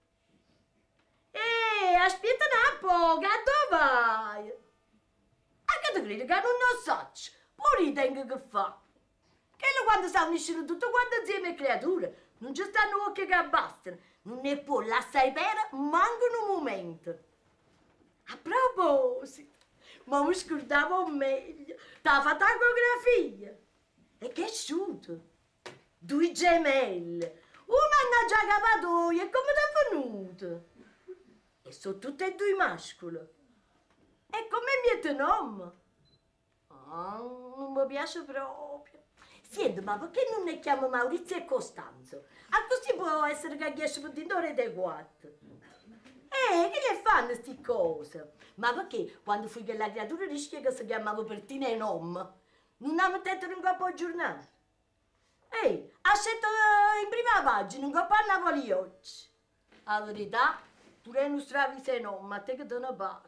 E aspetta un po', che dove vai? A che ti credi che non lo so? Pure io tengo che fa. Che quando sta uniscendo tutto quanto insieme creature, non ci stanno occhi che bastano, non ne può lasciare per manco un momento. A proposito, ma mi scordavo meglio, t'ha fatto la fotografia. E che asciutto, due gemelle, una hanno già cavatoia, e come t'è venuto? E sono tutte e due mascoli. E come mio nome? Ah, non mi piace proprio. Senti, ma perché non ne chiamo Maurizio e Costanzo? A così può essere che riesce per dentro rete quattro. Eh, che le fanno queste cose? Ma perché quando fui che la creatura rischia che si chiamava Pertina e Nom, non ha messo un capo al giornale? Ehi, ha scelto in prima pagina un capo a Napoli oggi. La verità, pure non stravi se no, ma te che te ne pare.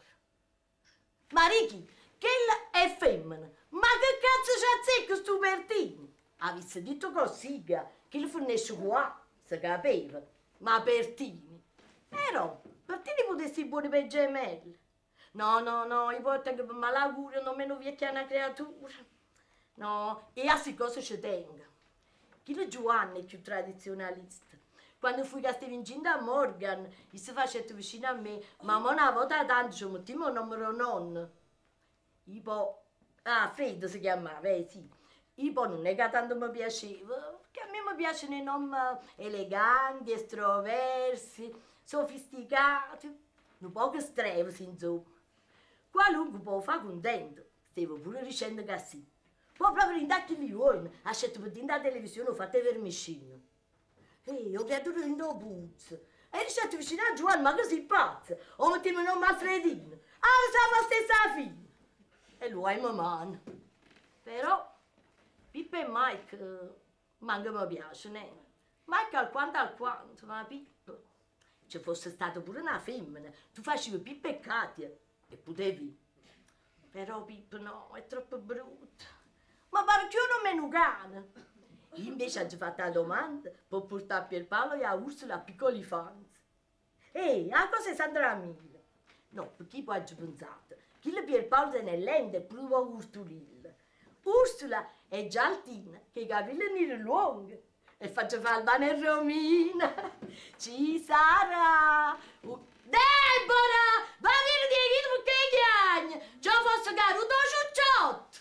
Ma Ricky, quella è femmina, ma che cazzo c'ha sto Pertini? Avesse detto così, che il fornisce qua, si capiva, ma Pertini. Però, Pertini potessi buoni per gemelli. No, no, no, io porto che per malaugurio non me ne vecchia una creatura. No, e a queste cose ci tengo. Chi la Giovanna è più tradizionalista. Quando fui a vincendo a Morgan, e si faceva vicino a me, ma una volta tanto ci mettiamo il numero nonno. E poi, ah, Fred si chiamava, eh sì. E poi non è che tanto mi piaceva, perché a me mi piacciono i nomi eleganti, estroversi, sofisticati, un po' che strevsi, insomma. Qualunque può fare contento, stavo pure dicendo che sì. Poi proprio in tacchi milioni, ha scelto per dentro la televisione, ho fatto vermicino. E ho creato dentro il puzzo. E ricetto vicino a Giovanni, ma che sei pazza? O mettiamo un nome a Fredino. Ah, siamo la stessa figlia. E lui è mamma. Però, Pippa e Mike manca mi piace, né? Manca alquanto alquanto, ma Pippo. Se fosse stata pure una femmina, tu facevi più peccati e potevi. Però Pippo no, è troppo brutto. Ma perché io non me ne cane? Io invece ho fatto la domanda per portare a Pierpaolo e a Ursula a piccoli fans. Ehi, a cosa è Sandra Mille? No, perché poi ho pensato che il Pierpaolo è lento e prova Ursulilla. Ursula è già altina, che i capelli neri lunghi. E faccio fare il pane e Romina. Ci sarà. Uh, Deborah! Va a venire di aiuto perché chiagni! Già fosse caruto ciucciotto!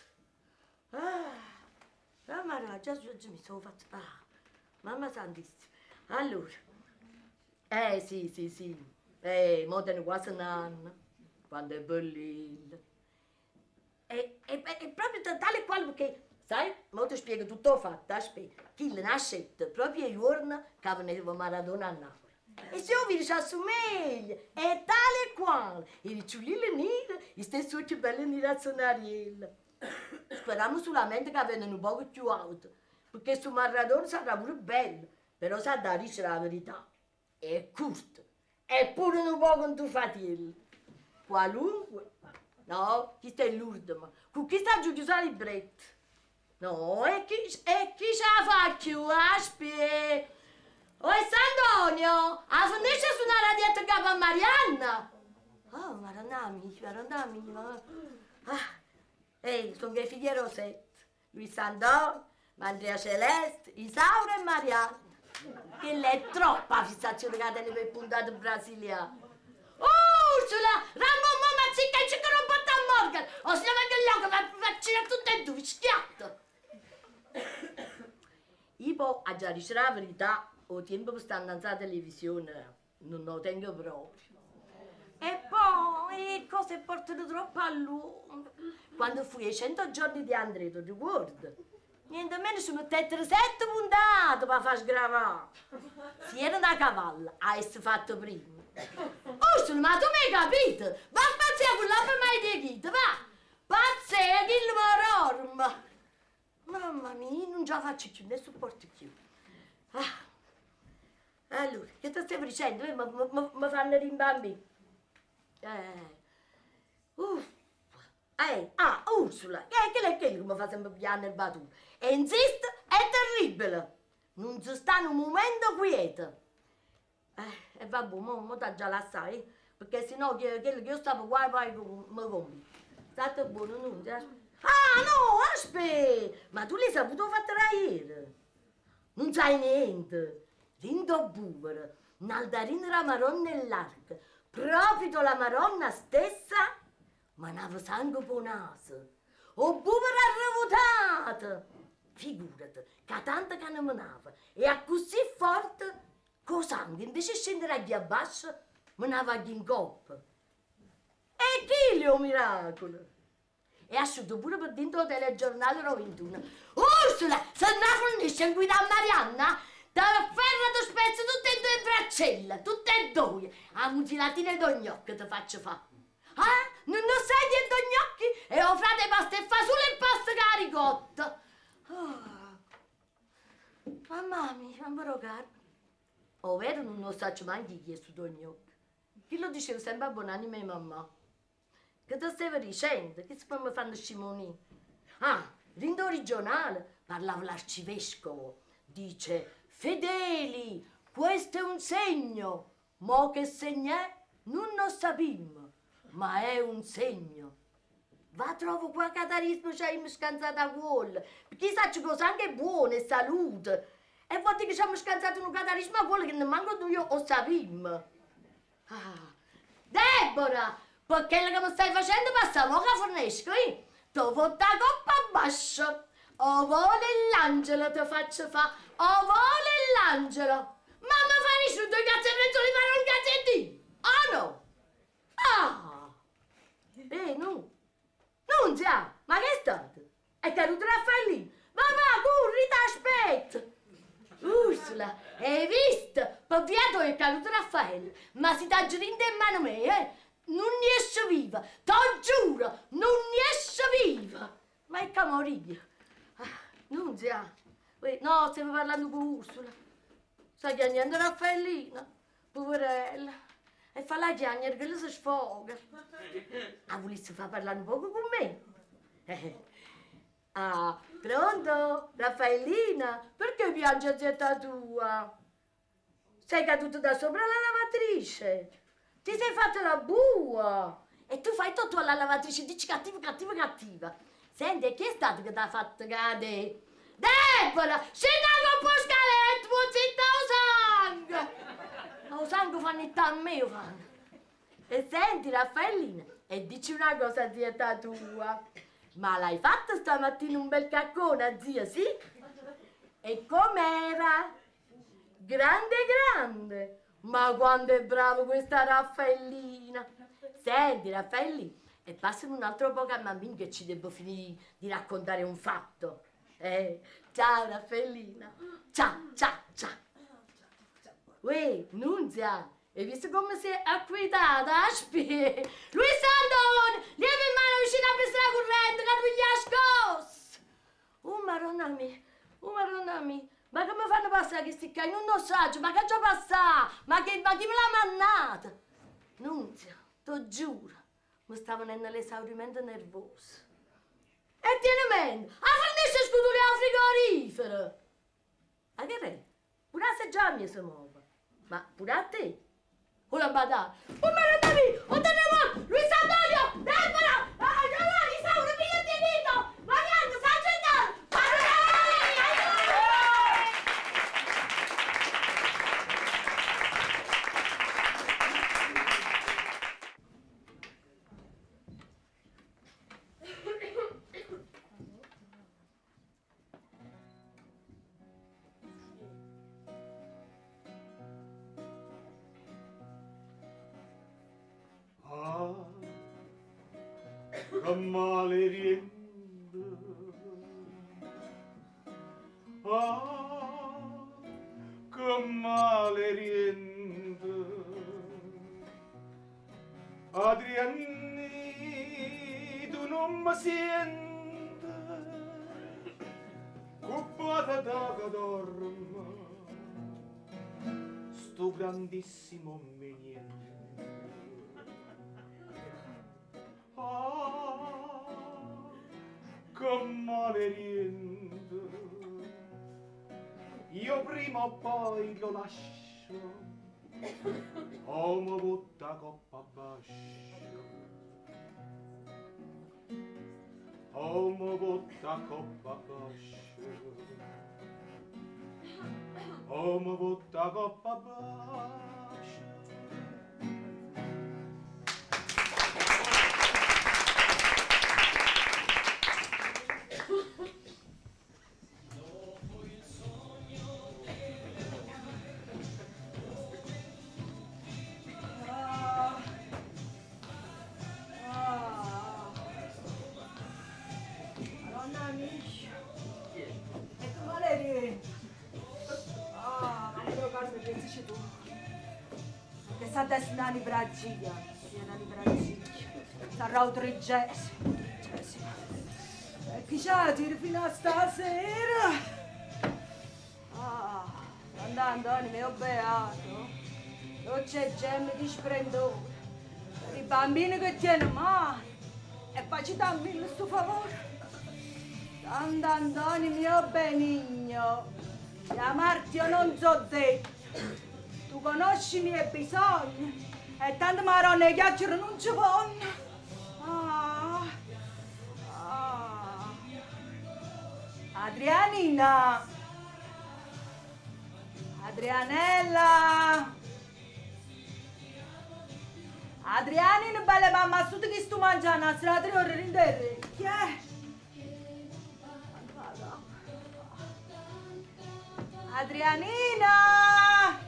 Ah, ah, ma no, già mi sono fatto. Ah, mamma santissima. Allora, eh sì, sì, sì. Eh, mo tiene quasi un anno. Quando è bellino. E, e, e proprio tale e quale perché. Sai, mo ti spiego tutto fatto, aspetta. Chi nasce proprio il giorno che veniva Maradona a Napoli. E se io vi ci assomiglia, è tale e quale. I ricciolini neri, i stessi occhi belli neri a sonariella. Speriamo solamente che vengano un po' più alti, perché su Maradona sarà pure bello, però sa da dire la verità. È corto, è pure un po' con tuo fratello. Qualunque. No, chi sta in Lourdes, ma con chi sta giù chiuso il libretto? No, e chi, e chi ce la fa più? Aspetta. Oh, è Sant'Antonio, a finisce su una radietta capo a Marianna. Oh, Maranami, Maranami. Ah, ehi, sono i figli Rosetta. Lui Sant'Antonio, Andrea Celeste, Isaura e Marianna. Che è troppa fissazione che tiene per puntate brasiliane. Ursula, rammo mamma zicca e ci non porta a Morgan. O se ne venga gli occhi per vaccina tutte e due, schiatto. Io poi, a già dire la verità, o tempo per stare andando alla televisione, non lo tengo proprio. E poi, le cose portano troppo a lungo. Quando fui ai cento giorni di Andrea, ti ricordi? Niente meno ci mettettero sette puntate per far sgravare. Si era una cavalla a essere fatto prima. Ursula, ma tu mi hai capito? Va a pazzia con la mai di chita, va! Pazzia, che il marorma! Mamma mia, io non ce la faccio più, ne sopporto più. Ah. Allora, che ti stiamo dicendo? Eh, mi fanno rimbambire. Eh. Uff. Eh. Ah, Ursula, che è quello che mi fa sempre pigliare nel battuto. E insiste, è terribile. Non si sta in un momento quieto. Eh, e vabbè, mo, mo t'ha già la sai, perché sennò quello che io stavo qua poi mi compri. State buono, non ti aspetta. Ah, no, aspetta! Ma tu l'hai saputo fatto ieri? Non sai niente. Rindo buvero, un'altarina la Maronna nell'arca, proprio la Maronna stessa, ma n'aveva sangue per naso. O buvero arrevotata! Figurati, che tanto che ne menava, e a così forte, con sangue, invece di scendere a gli abbasso, menava gli in coppa. E chi è un miracolo? E asciutto pure per dentro del telegiornale ventuno. Ursula, se non finisce in guida a Marianna, te ferro ti spezzo tutte e due braccella, tutte e due. A mutilatina d'ogni occhio ti faccio fa. Ah, non lo sai di d'ogni occhi? E ho frate pasta e fa solo il pasta caricotta. Oh. Mamma mia, non mi caro. O vero non lo so mai chi è su d'ogni occhio. Chi lo diceva sempre a buonanima e mamma. Che ti stai dicendo? Che si mi fanno scimonì? Ah, rindo regionale parlava l'arcivescovo. Dice, fedeli, questo è un segno. Mo che segno è? Non lo sappiamo, ma è un segno. Va trovo qua catarismo c'è mi scansato a cuore. Perché sa cose anche buone, salute. E vuol dire che ci abbiamo scansato un catarismo a cuore che ne manco tu io o sappiamo. Ah, Deborah! Perché quello che mi stai facendo passa mo che fornesco, eh? Ti ho fatto la coppa a basso. O vuole l'angelo ti faccio fa, o vuole l'angelo. Ma mi fai su due cazzettoni di fare un cazzettino? Oh no! Ah! Eh, no! Non già! Ma che è stato? È caduto Raffaellino! Ma va, corri, t'aspetto! Ursula, hai visto? Per via è caduto Raffaele, ma si t'ha girato in mano me, eh? Non ne esce viva, t'ho giuro, non ne esce viva. Ma è che morire. Ah, non già, Uè, no, stiamo parlando con Ursula. Sta chiagnando Raffaellina, poverella. E fa la chiagna che le si sfoga. Ah, volessi far parlare un poco con me? Eh. Ah, pronto? Raffaellina? Perché piange zietta tua? Sei caduto da sopra la lavatrice? Ti sei fatta la bua? E tu fai tutto alla lavatrice, dici cattiva, cattiva, cattiva. Senti, e chi è stato che ti ha fatto cadere? Deborah, scendi con un scaletto, zitta o sangue! O sangue fanno il a me, fanno. E senti, Raffaellina, e dici una cosa, zietta tua. Ma l'hai fatta stamattina un bel caccone, zia, sì? E com'era? Grande, grande. Ma quanto è brava questa Raffaellina. Senti, Raffaellina, e passami un altro po' a mammina che ci devo finire di raccontare un fatto. Eh, ciao Raffaellina. Ciao, ciao, ciao. Uè, Nunzia, hai visto come si è acquitata? Aspetta. Luisa Antoni, lieve in mano vicino a questa corrente che tu gli ha scosso. Oh, maronna mia, oh, maronna mia. Ma come fanno passare questi cani? Non lo so, ma che già passa? Ma, che, ma chi me l'ha mannata? Nunzia, ti giuro, mi stavo venendo l'esaurimento nervoso. E tieni mente, a fornisce scudure al frigorifero. Ma che re? Pure a se già mi si muove. Ma pure a te? O la badà? Oh, maronna mia, oh, tenemo, Luisa Antonio, Deborah, ah, Giovanni, Sauro, figlio di Vito, Marianne, San Gennaro, che male riende, ah, che male riende, Adriani, tu non mi senti, cuppata da che dorma, sto grandissimo meniente. Ah, che male riende, io prima o poi lo lascio, o mi butta coppa bascia, o mi butta coppa bascia, o mi butta coppa bascia. Sta destinando i Brasilia, piena di Brasilia. Sarà un trigésimo, trigésimo. E chi c'ha tiri fino a stasera? Ah, andando mio beato, non c'è gemme di splendore. Per i bambini che tiene male, e facci dammi questo favore. Andando mio benigno, chiamarti io non so detto. Tu conosci i miei bisogni e tante marone e chiacchiere non ci vanno. Ah, ah. Adrianina, Adrianella, Adrianina, bella mamma, su che sto mangiando a sera tre ore in terra? Chi è? Adrianina!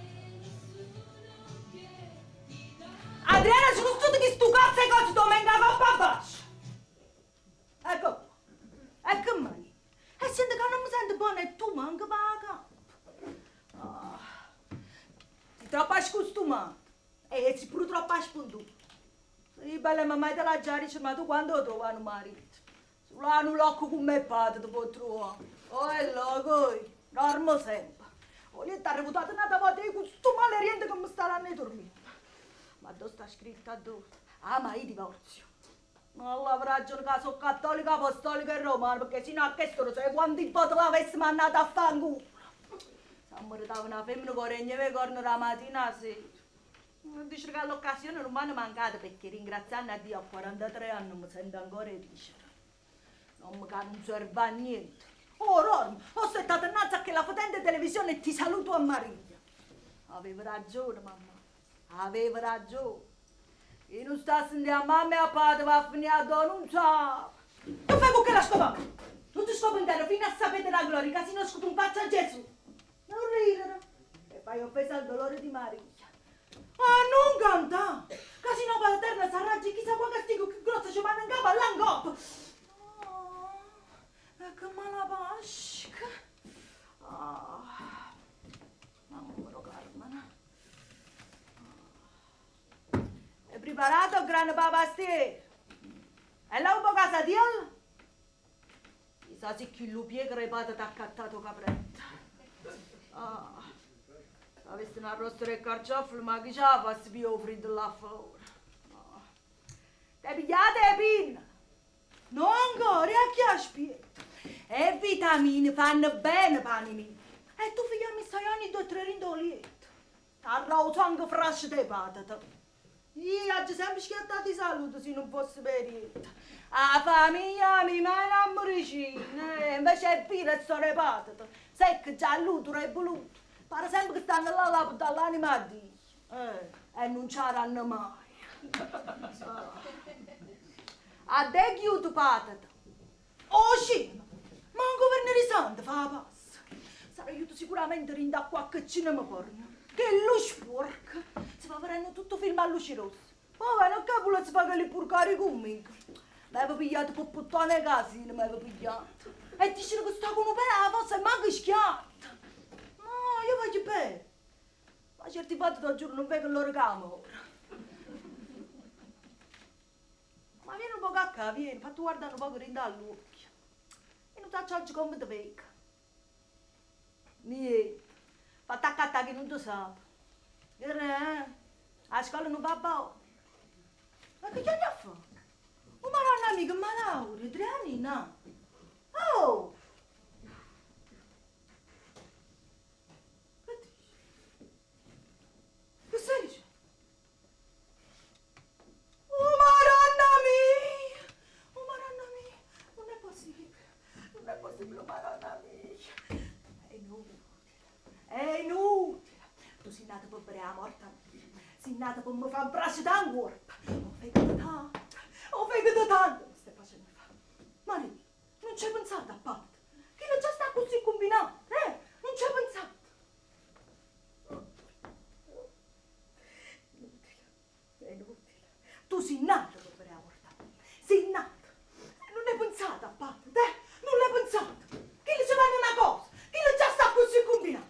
Adriana, ci sono tutti che stu cazzo e cose domenica va a basso. Ecco, ecco mai. E senti che non mi sento buona e tu manca paga. Oh. Sei troppo scostumato. E sei pure troppo spuntuto. Sei bella mamma te la già dice, ma tu quando trovi un marito? Solo hanno l'occhio con me padre, ti può trovare. Oh, è loco. dormo sempre. Voglio stare reputato nata volta di questo male riente che mi staranno a dormire. Ma dove sta scritto a dove? Ah, ma io divorzio. Ma avrà ragione che sono cattolica, apostolica e romana, perché sino a questo non sai quanti poteri avessi mandato a fanculo. Se meritava una femmina con regno e corno la mattina a sera. Dice che l'occasione non mi hanno mancata perché ringraziando a Dio a quarantatré anni mi sento ancora dicere. Non mi non serve a niente. Ora, ho stato innanzi a che la potente televisione e ti saluto a Maria. Aveva ragione, mamma. Aveva ragione. Io non sto a sentire a mamma e a padre va a finire a denunciare. Tu fai con che la scopa? Non ti scopo intero fino a sapere la gloria, che se non scopo un faccia a Gesù. Non ridere. E fai offesa al dolore di Maria. Ah, non canta! Che se no per la terra si arraggi chissà quale castigo più grosso ci vanno in capo all'angop. Oh, e che malapasca. Ah, amore Carmine. È preparato, grande papastiere? E là un po' casa di ella? Chissà se chi lo piega repata t'ha accattato capretta. Ah, se avessi una rosta di carcioffi, ma chi ce la fa si più freddo là fuori? Ah. Te pigliate le pinne? Non ancora, a chi ha spiegato? E vitamine fanno bene pani miei. E tu figlio mi stai anni due o tre rindolietto. Arrauto anche frasce di patate. Io oggi sempre schiattato di salute se non fosse per niente. La famiglia mi manca amoricina, invece è vero e sono le patate. Sai che già l'utero è voluto. Pare sempre che stanno là là per dare l'anima a Dio. Eh, e non ci saranno mai. A te chiudo patate. Oh scema, manco per ne risante fa la passa. Sarà aiuto sicuramente rinda qualche cinema porno. Che lo sporco. Si fa vedendo tutto film a luci rosse. Poi non capo si fa che li purcare comico. Mi avevo pigliato per puttane casine, mi avevo pigliato. E dicono che sta con un pene alla fossa e manco schiatta. No, io voglio bene. Ma certi fatti da giuro non vedo il loro camo ora. Ma vieni un po' a casa, vieni, fatti guardare un po' che rinda all'occhio. E non ti accioggi come ti vecchia. Niente. Fatti accattare che non ti sa. Che eh? A scuola non va bene. Ma che gli hai a fare? Oh, ma non è mica malaura, tre anni, no? Oh! Che dici? Che stai dicendo? Oh, Madonna mia! Oh, Madonna mia! Non è possibile. Non è possibile, Madonna mia. È inutile. È inutile. Tu sei nata per bere la morte. Sei nata per mi fare un braccio da un corpo. Ho fegato tanto. Ho fegato tanto. Mi stai facendo fare. Maria, non ci hai pensato a parte. Che non già sta così combinato. Eh? Non ci hai pensato. Inutile. È inutile. Tu sei nata per bere la morte. Sei nata. Non hai pensato a parte. Eh? Non l'hai pensato. Che non ci fanno una cosa. Che non già sta così combinato.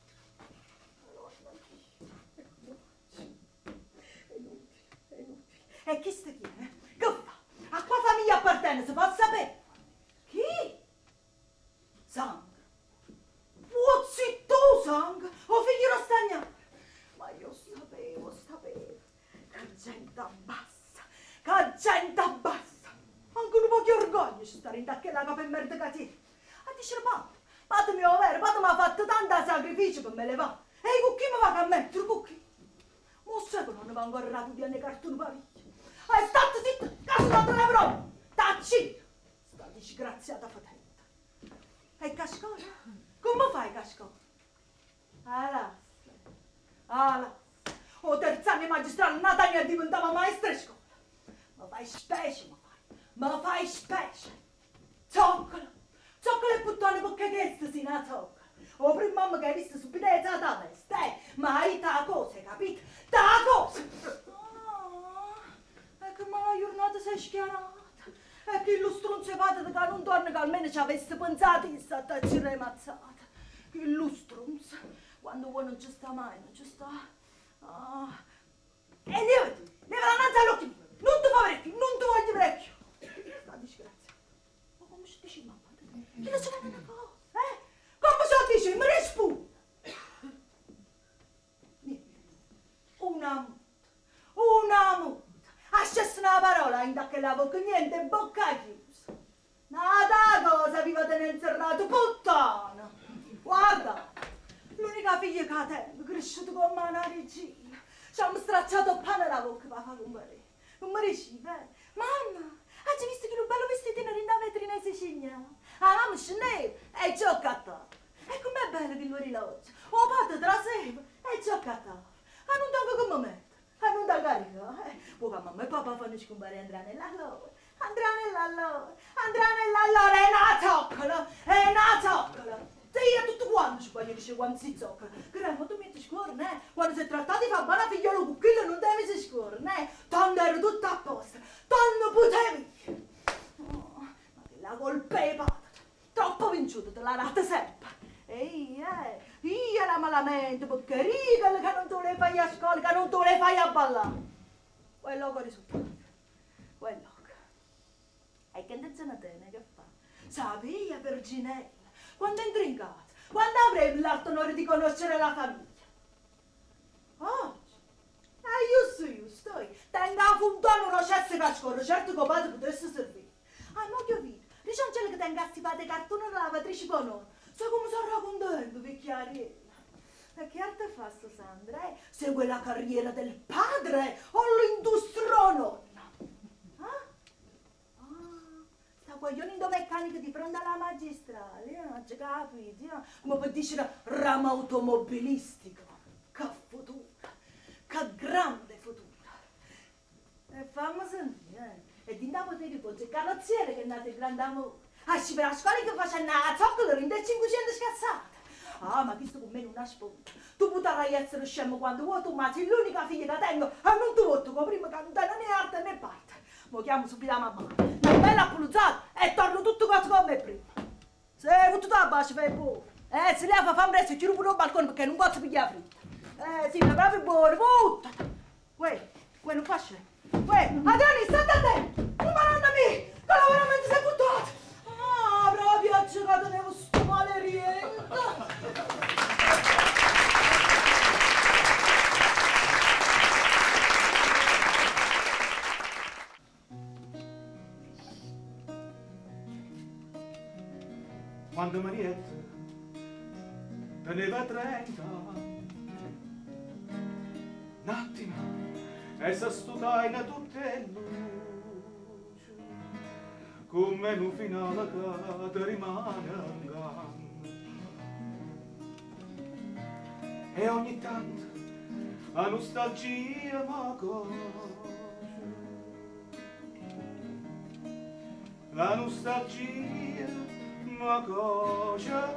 E chi sta chi? Eh? Che fa? A quale famiglia appartiene? Si può sapere? Chi? Sandra. Vuoi tu, Sandra? O figlio Rostagnaro? Ma io sapevo, sapevo. Che gente abbassa. Che gente abbassa. Anche un po' di orgoglio ci stare in tacchella capo e merda cattiva. A dire, padre, padre mio vero, padre mi ha fatto tanto sacrificio per me levare. E con chi mi va a mettere? Con chi? Ma sai che non ne va ancora rapidi nei cartoni paviglia. E state zitta, che sono dato le prove! Tacci! Sta disgraziata fatente. E Cascola? Come fai, Cascola? Alas, alas, o terz'anno magistrale Natania diventava maestra di scuola. Ma fai specie, ma fai, ma fai specie. Zoccola, zoccola e puttane perché questo si na zoccola. O prima mamma che hai visto subito la testa, eh, ma hai ta cosa, capito? Ta cosa! Che ma la giornata si è schiarata. E che lo stronzo vada che non torna che almeno ci avesse pensato che sta a tirare mazzata. Che lo stronzo, quando uno non ci sta mai, non ci sta. Ah. E levati, leva la nanza all'occhio mio. Non ti fa vecchio, non ti voglio vecchio. Sta disgrazia. Ma come si dice mamma? Che non si vede una cosa, eh? Come si dice? Mi riesci che la bocca niente, bocca chiusa. Nada cosa viva tenere inserrato, puttana! Guarda, l'unica figlia che tengo, cresciuta come una regina, ci ha stracciato il pane alla bocca per fare un marito. Un marito, eh? Mamma, hai visto che un bello vestitino in da vetrina in Sicilia? Ah, mamma, scendeva e giocato. E com'è bello che lo riloggia? Oh, padre, tra sé e giocato. Ah, non tengo come mettere, ah, non tengo carico. Eh, poi mamma e papà fanno scompare Andrea nella loro. Andrea nella loro, Andrea nella loro, è una zoccola, è una zoccola. Se io tutto quanto ci voglio dire quando si zoccola. Cremo, tu mi scorne, eh? Quando si tratta di fare buona figliolo con quello non devi si scorne, eh? Tanto ero tutto a posto, tanto potevi. Oh, ma che la colpa è patata, troppo vinciuto, te la rata sempre. E io, eh, io la malamento, perché rigale che non te le fai a scuola, che non te le fai a ballare. Quello che risultato, quello che. E che intenzione tiene, che fa? Sapia, Virginella, quando entri in casa, quando avrei l'alto onore di conoscere la famiglia? Oggi? Eh, giusto, giusto, tengo a fontana una cessa che scorre, certo che padre potesse servire. Ah, non ho capito, diciamo che tengo a stipare cartone nella lavatrice con noi. Sai come sto raccontando, vecchiarella? E che arte fa sto Sandra, eh? Segue la carriera del padre o l'industria nonna? Ah? Ah, sta guagliando meccanico di fronte alla magistrale, eh? Non ci capito, eh? Come per dire ramo automobilistico. Che futuro, che grande futuro. E fammi sentire, eh? E di da potere poi il carrozziere che è nato il grande amore. Ah, ci per la scuola che facendo la zoccola rinde cinquecento scazzate. Ah, ma questo con me non ha spunto. Tu potrai essere scemo quando vuoi tu, ma sei l'unica figlia che tengo e non ti voto, che prima che non tengo né arte né parte. Mo chiamo subito la mamma, una bella pulizata e torno tutto cose come prima. Se hai tutto a bacio, fai buono. Eh, se lei fa fame presto, ci rubo il balcone perché non posso pigliare fritta. Eh, sì, ma proprio buono, butta. Uè, uè, non faccio. Uè, Adriani, state attento. Non parlandami, che veramente sei buttato. Ah, proprio ha giocato nel sto maleriento. Quando Marietta teneva trenta, un attimo, e si studiava in tutte le luci, come in un finale che ti rimane un ganno. E ogni tanto la nostalgia mi conosce, la nostalgia ma cosa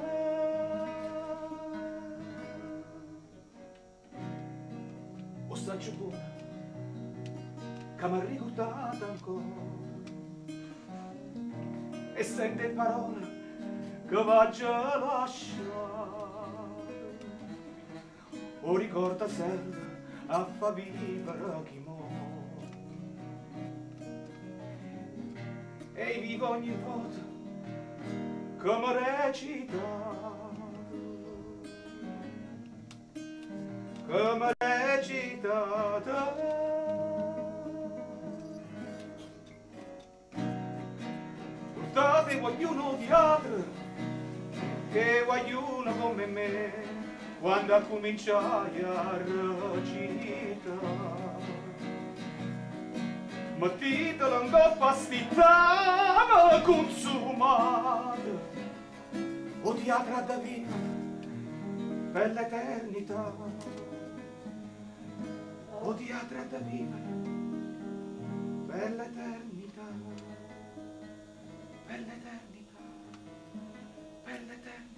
o staccio buona che mi ha ricordato ancora e sente parole che voglio lasciare o ricorda sempre a fa vivere chi muore e vivo ogni volta come recitato, come recitato. Portate qualcuno di altro, che qualcuno come me, quando cominciai a recitare. Mettitelo in coppa a stittare consumata, o teatro da vita per l'eternità, o teatro da vivere per l'eternità, per l'eternità, per l'eternità.